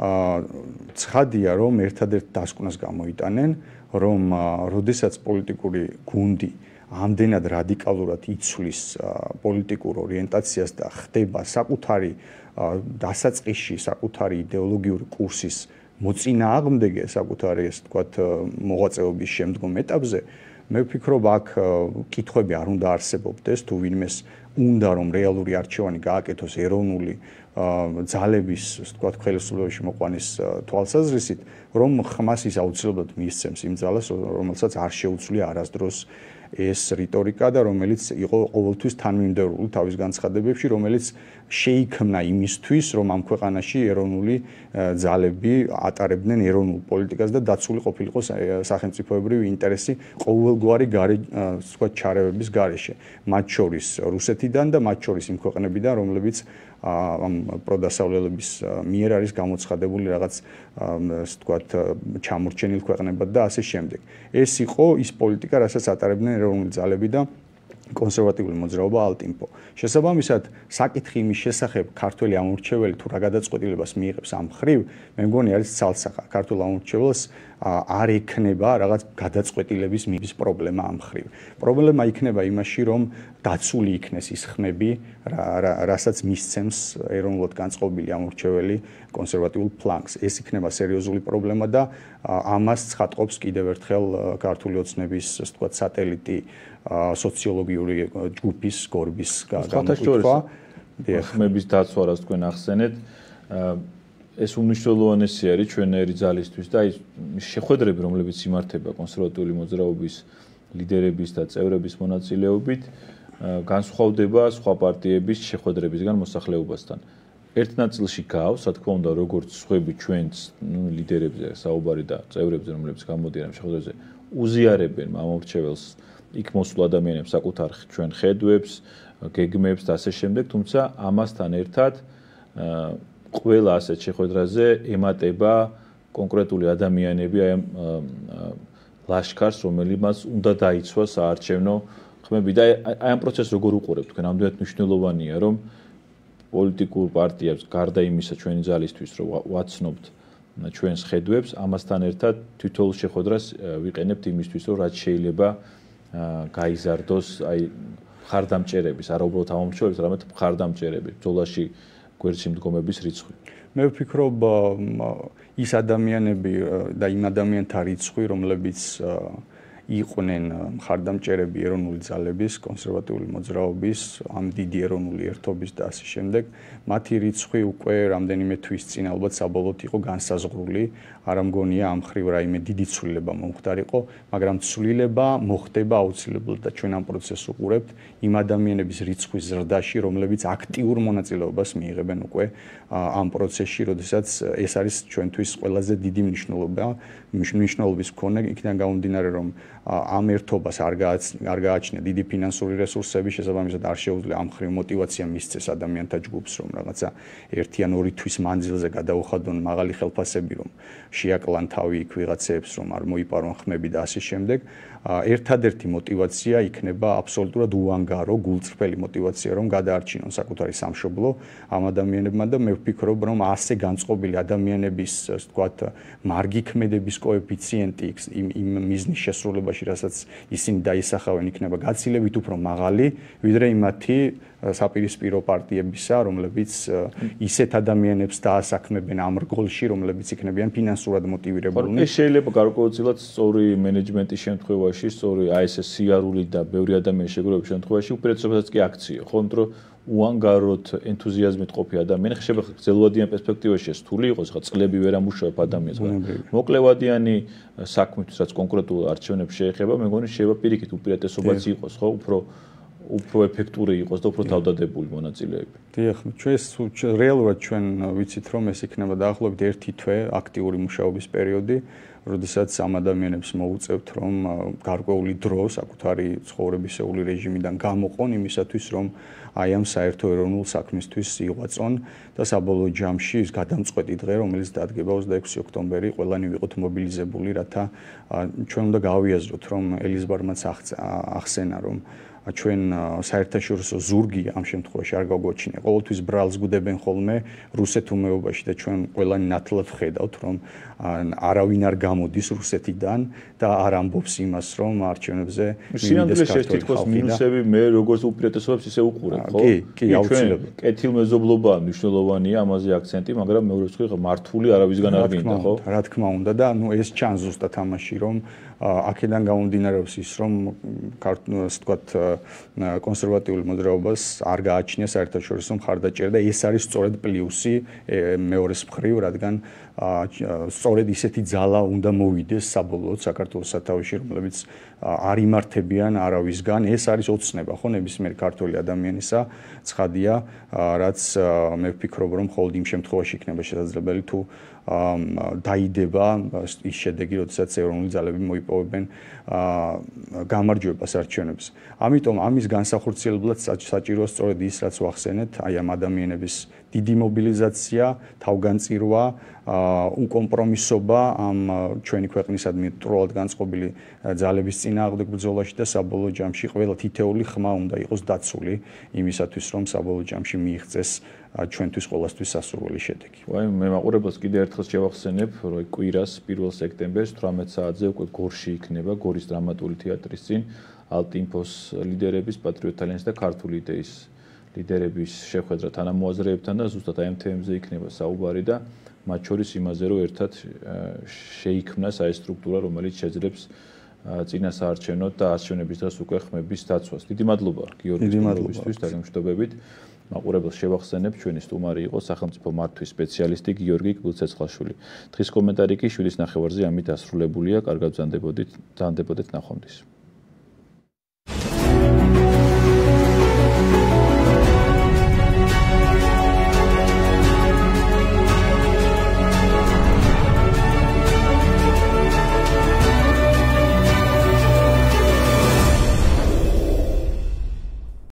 [SPEAKER 12] ცხადია, რომ ერთადერთ დასკვნას გამოიტანენ, რომ როდესაც პოლიტიკური გუნდი ამდენად რადიკალურად იცვლის პოლიტიკურ ორიენტაციას და ხდება საკუთარი დასაწყისში, საკუთარი იდეოლოგიური კურსის მოწინააღმდეგე, საკუთარი, ასე ვთქვათ, მოღვაწეობის შემდგომ ეტაპზე, მე ვფიქრობ, აქ კითხვები არ უნდა არსებობდეს, თუ ვინმეს უნდა რომ რეალური არჩევანი გააკეთოს ეროვნული ძალების, ასე ვთქვათ, ხელისუფლებაში მოყვანის თვალსაზრისით, რომ ხმას ის აუცილებლად მიისცემს იმ ძალას, რომელსაც არ შეუძლია არასდროს ეს რიტორიკა და რომელიც იყო ყოველთვის თანმიმდევრული თავის განცხადებებში, რომელიც შეიქმნა იმისთვის, რომ ამ ქვეყანაში ეროვნული ძალები ატარებდნენ ეროვნულ პოლიტიკას და დაცული ყოფილიყო სახელმწიფოებრივი ინტერესი ყოველგვარი ჩარევების გარეშე, მათ შორის რუსეთიდან და მათ შორის იმ ქვეყნებიდან, რომლებიც ამ პროდასავლელების მიერ არის გამოცხადებული რაღაც, ასე ვთქვათ, ჩამორჩენილ ქვეყნებად და ასე შემდეგ. ეს იყო ის პოლიტიკა, რასაც ატარებდნენ ეროვნული ძალები და კონსერვატიული მოძრაობა ალტიმპო. შესაბამისად, საკითხი იმის შესახებ, ქართველი ამორჩეველი თუ რა გადაწყვეტილებას მიიღებს ამ მხრივ, მე მგონი არის ცალსახა. ქართულ ამორჩეველს არ ექნება რაღაც გადაწყვეტილების მიღების პრობლემა ამ მხრივ. პრობლემა იქნება იმაში, რომ დაცული იქნეს ის ხმები, რასაც მისცემს ეროვნულად განწყობილი ამორჩეველი კონსერვატიულ ფლანგს. ეს იქნება სერიოზული პრობლემა და ამას ცხადყოფს კიდევ ერთხელ ქართული ოცნების, ასე ვთქვათ, სატელიტი სოციოლოგიური ჯგუფის გორბის
[SPEAKER 1] განმტკიცება. ხმების დაცვა, რაც თქვენ ახსენეთ, ეს უმნიშვნელოვანესი არის ჩვენერი ძალისთვის და ის შეხვედრები, რომლებიც იმართება კონსერვატიული მოძრაობის ლიდერების და წევრების მონაწილეობით, განსხვავდება სხვა პარტიების შეხვედრებისგან მოსახლეობასთან. ერთ ნაწილში გავს, რა თქმა უნდა, როგორც სხვები ჩვენს ლიდერებზე საუბარი და წევრებზე, რომლებიც გამოდიან ამ შეხვედრებზე, უზიარებენ ამორჩეველს იქ მოსულ ადამიანებს საკუთარ ჩვენ ხედვებს, გეგმებს და ასე შემდეგ, თუმცა ამასთან ერთად ყველა ასეთ შეხვედრაზე ემატება კონკრეტული ადამიანები აი ამ ლაშქარს, რომელიმაც უნდა დაიცვა საარჩევნო ხმები და აი ამ პროცესს როგორ უყურებთ თქვენ? ამდენად მნიშვნელოვანია, რომ პოლიტიკურ პარტიებს გარდა იმისა ჩვენი ძალისთვის, რომ ვაცნობთ ჩვენს ხედვებს, ამასთან ერთად თითოეულ შეხვედრას ვიყენებთ იმისთვის, რომ რაც შეიძლება გაიზარდოს აი მხარდამჭერების, არა უბრალოდ ამომრჩევების, არამედ მხარდამჭერების ბრძოლაში გვერდში მდგომების რიცხვი.
[SPEAKER 12] მე ვფიქრობ, ის ადამიანები და იმ ადამიანთა რიცხვი, რომლებიც იყვნენ მხარდამჭერები ეროვნული ძალების, კონსერვატიული მოძრაობის, ამ დიდი ეროვნული ერთობის და ასე შემდეგ. მათი რიცხვი უკვე რამდენიმე თვის წინ ალბათ საბოლოოდ იყო განსაზღვრული. არ ამგონია ამ ხრივ რაიმე დიდი ცვლილება მომხდარიყო, მაგრამ ცვლილება მოხდება აუცილებლად და ჩვენ ამ პროცესს უყურებთ იმ ადამიანების რიცხვის ზრდაში, რომლებიც აქტიურ მონაწილეობას მიიღებენ უკვე ამ პროცესში, როდესაც ეს არის ჩვენთვის ყველაზე დიდი მნიშვნელობის მქონე, იქიდან გამომდინარე, რომ ამ ერთობას არ გააჩნია დიდი ფინანსური რესურსები, შესაბამისად არ შეუძლია ამ ხრივ მოტივაცია მისცეს ადამიანთა ჯგუფს, რომ რაღაცა 1 ან 2 თვის მანძილზე გადაუხადონ მაღალი ხელფასები, რომ შეაკლან თავი იქ ვიღაცებს, რომ არ მოიპარონ ხმები და ასე შემდეგ. ერთადერთი მოტივაცია იქნება აბსოლუტურად უანგარო, გულწრფელი მოტივაცია, რომ გადაარჩინონ საკუთარი სამშობლო ამ ადამიანებმა და მე ვფიქრობ, რომ ასე განწყობილი ადამიანების, ასე ვთქვათ, მარგი ქმედების კოეფიციენტი იმ მიზნის შესრულებაში, რასაც ისინი დაისახავენ, იქნება გაცილებით უფრო მაღალი, ვიდრე იმათი საპირისპირო პარტიებისა, რომლებიც ისეთ ადამიანებს დაასაქმებენ ამ რგოლში, რომლებიც იქნებიან ფინანსურად მოტივირებულნი.
[SPEAKER 1] ეს შეიძლება გარკვეულწილად სწორი მენეჯმენტის შემთხვევაში, სწორი ეს სიარული და ბევრი ადამიანის შეგროვების შემთხვევაში უპირატესობასაც კი აქციო, ხო, იმიტომ რომ უანგაროდ ენთუზიაზმით ყოფი ადამიანი ხდება გრძელვადიან პერსპექტივაში რთული იყოს, ხა წყლები ვერ ამუშავებ ადამიანს. მოკლევადიანი საქმით, რაც კონკრეტულ არჩევნებს შეეხება, მე მგონი შეიძლება პირიქით უპირატესობაც იყოს, ხო, უფრო ეფექტური იყოს და უფრო თავდადებული მონაწილეები.
[SPEAKER 12] დიახ, რეალურად ჩვენ ვიცით, რომ ეს იქნება დაახლოებით 1 თვე აქტიური მუშაობის პერიოდი, როდესაც ამ ადამიანებს მოუწევთ, რომ გარკვეული დრო საკუთარი ცხოვრებისეული რეჟიმიდან გამოყონ იმისათვის, რომ აი ამ საერთო ეროვნულ საქმისთვის იღვაწონ და საბოლოო ჯამში ის გადამწყვეტი დღე, რომელიც დადგება 26 ოქტომბერი, ყველანი ვიყოთ მობილიზებული, რათა ჩვენ უნდა გავიაზროთ, რომ ელიზბარმაც ახსენა, რომ ჩვენ საერთაშორისო ზურგი ამ შემთხვევაში არ გაგვაჩნია. ყოველთვის ბრალს გვდებენ ხოლმე რუსეთ-უმეობაში და ჩვენ ყველანი ნათლად ვხედავთ, რომ არავინ არ გამოდის რუსეთიდან და არ ამბობს იმას, რომ არჩევნებზე
[SPEAKER 1] მივიდეს ქართული მინუსები მე როგორც უპირატესობებს ისე უყურებ, ხო?
[SPEAKER 12] კი, აუცილებლად.
[SPEAKER 1] კეთილმეზობლობა მნიშვნელოვანია, ამაზე აქცენტი, მაგრამ მეორე რიცხვი მართული არავისგან არ გინდა, ხო?
[SPEAKER 12] რა თქმა უნდა და ეს ჩანს ზუსტად ამაში, რომ აქედან გამომდინარეობს ის, რომ ასე ვთქვათ, კონსერვატიული მოძრაობას არ გააჩნია საერთაშორისო მხარდაჭერა და ეს არის სწორედ პლუსი მეორეს მხრივ, რადგან სწორედ ისეთი ძალა უნდა მოვიდეს საბოლოოდ საქართველოს სათავეში, რომლებიც არ იმართებიან არავისგან. ეს არის ოცნება, ხო, ნებისმიერ ქართველი ადამიანისა. ცხადია, რაც მე ვფიქრობ, რომ მხოლოდ იმ შემთხვევაში იქნება შესაძლებელი თუ დაიდება ის შედეგი, როდესაც ეროვნული ძალები მოიპოვებენ გამარჯვებას არჩევნებს. ამიტომ ამის განსახორციელებლად საჭიროა სწორედ ის, რაც ვახსენეთ, აი ამ ადამიანების დიდი მობილიზაცია, თავგანწირვა, უკომპრომისობა ამ ჩვენი ქვეყნისადმი ტრულად განწყობილი ძალების წინააღმდეგ ბრძოლაში და საბოლოო ჯამში ყველა თითეული ხმა უნდა იყოს დაცული იმისათვის, რომ საბოლოო ჯამში მიიღწეს ჩვენთვის ყველასთვის სასურველი შედეგი.
[SPEAKER 1] ვაი, მე მაყურებელს კიდე ერთხელ შევახსენებ, რომ კვირას 1 სექტემბერს 18 საათზე უკვე გორში იქნება გორის დრამატული თეატრის წინ ალტინფოს ლიდერების, პატრიოტ თალიანის და ქართული იდეის ლიდერების შეხვედრა თანამოაზრეებთან და ზუსტად აი ამ თემებზე იქნება საუბარი და მათ შორის იმაზე, რომ ერთად შეიქმნას აი სტრუქტურა, რომელიც შეძლებს წინასაარჩევნო და არჩევნების დროს უკვე ხმების დაცვას. დიდი მადლობა გიორგი მადლობისთვის დაგემშვიდობებით. მაყურებელს შევახსენებ, ჩვენი სტუმარი იყო სახელმწიფო მართვის სპეციალისტი გიორგი კბილცეცხლაშვილი. დღის კომენტარი კი 7:30-ზე ამით დასრულებულია. კარგად ბრძანდებოდით ნახვამდის.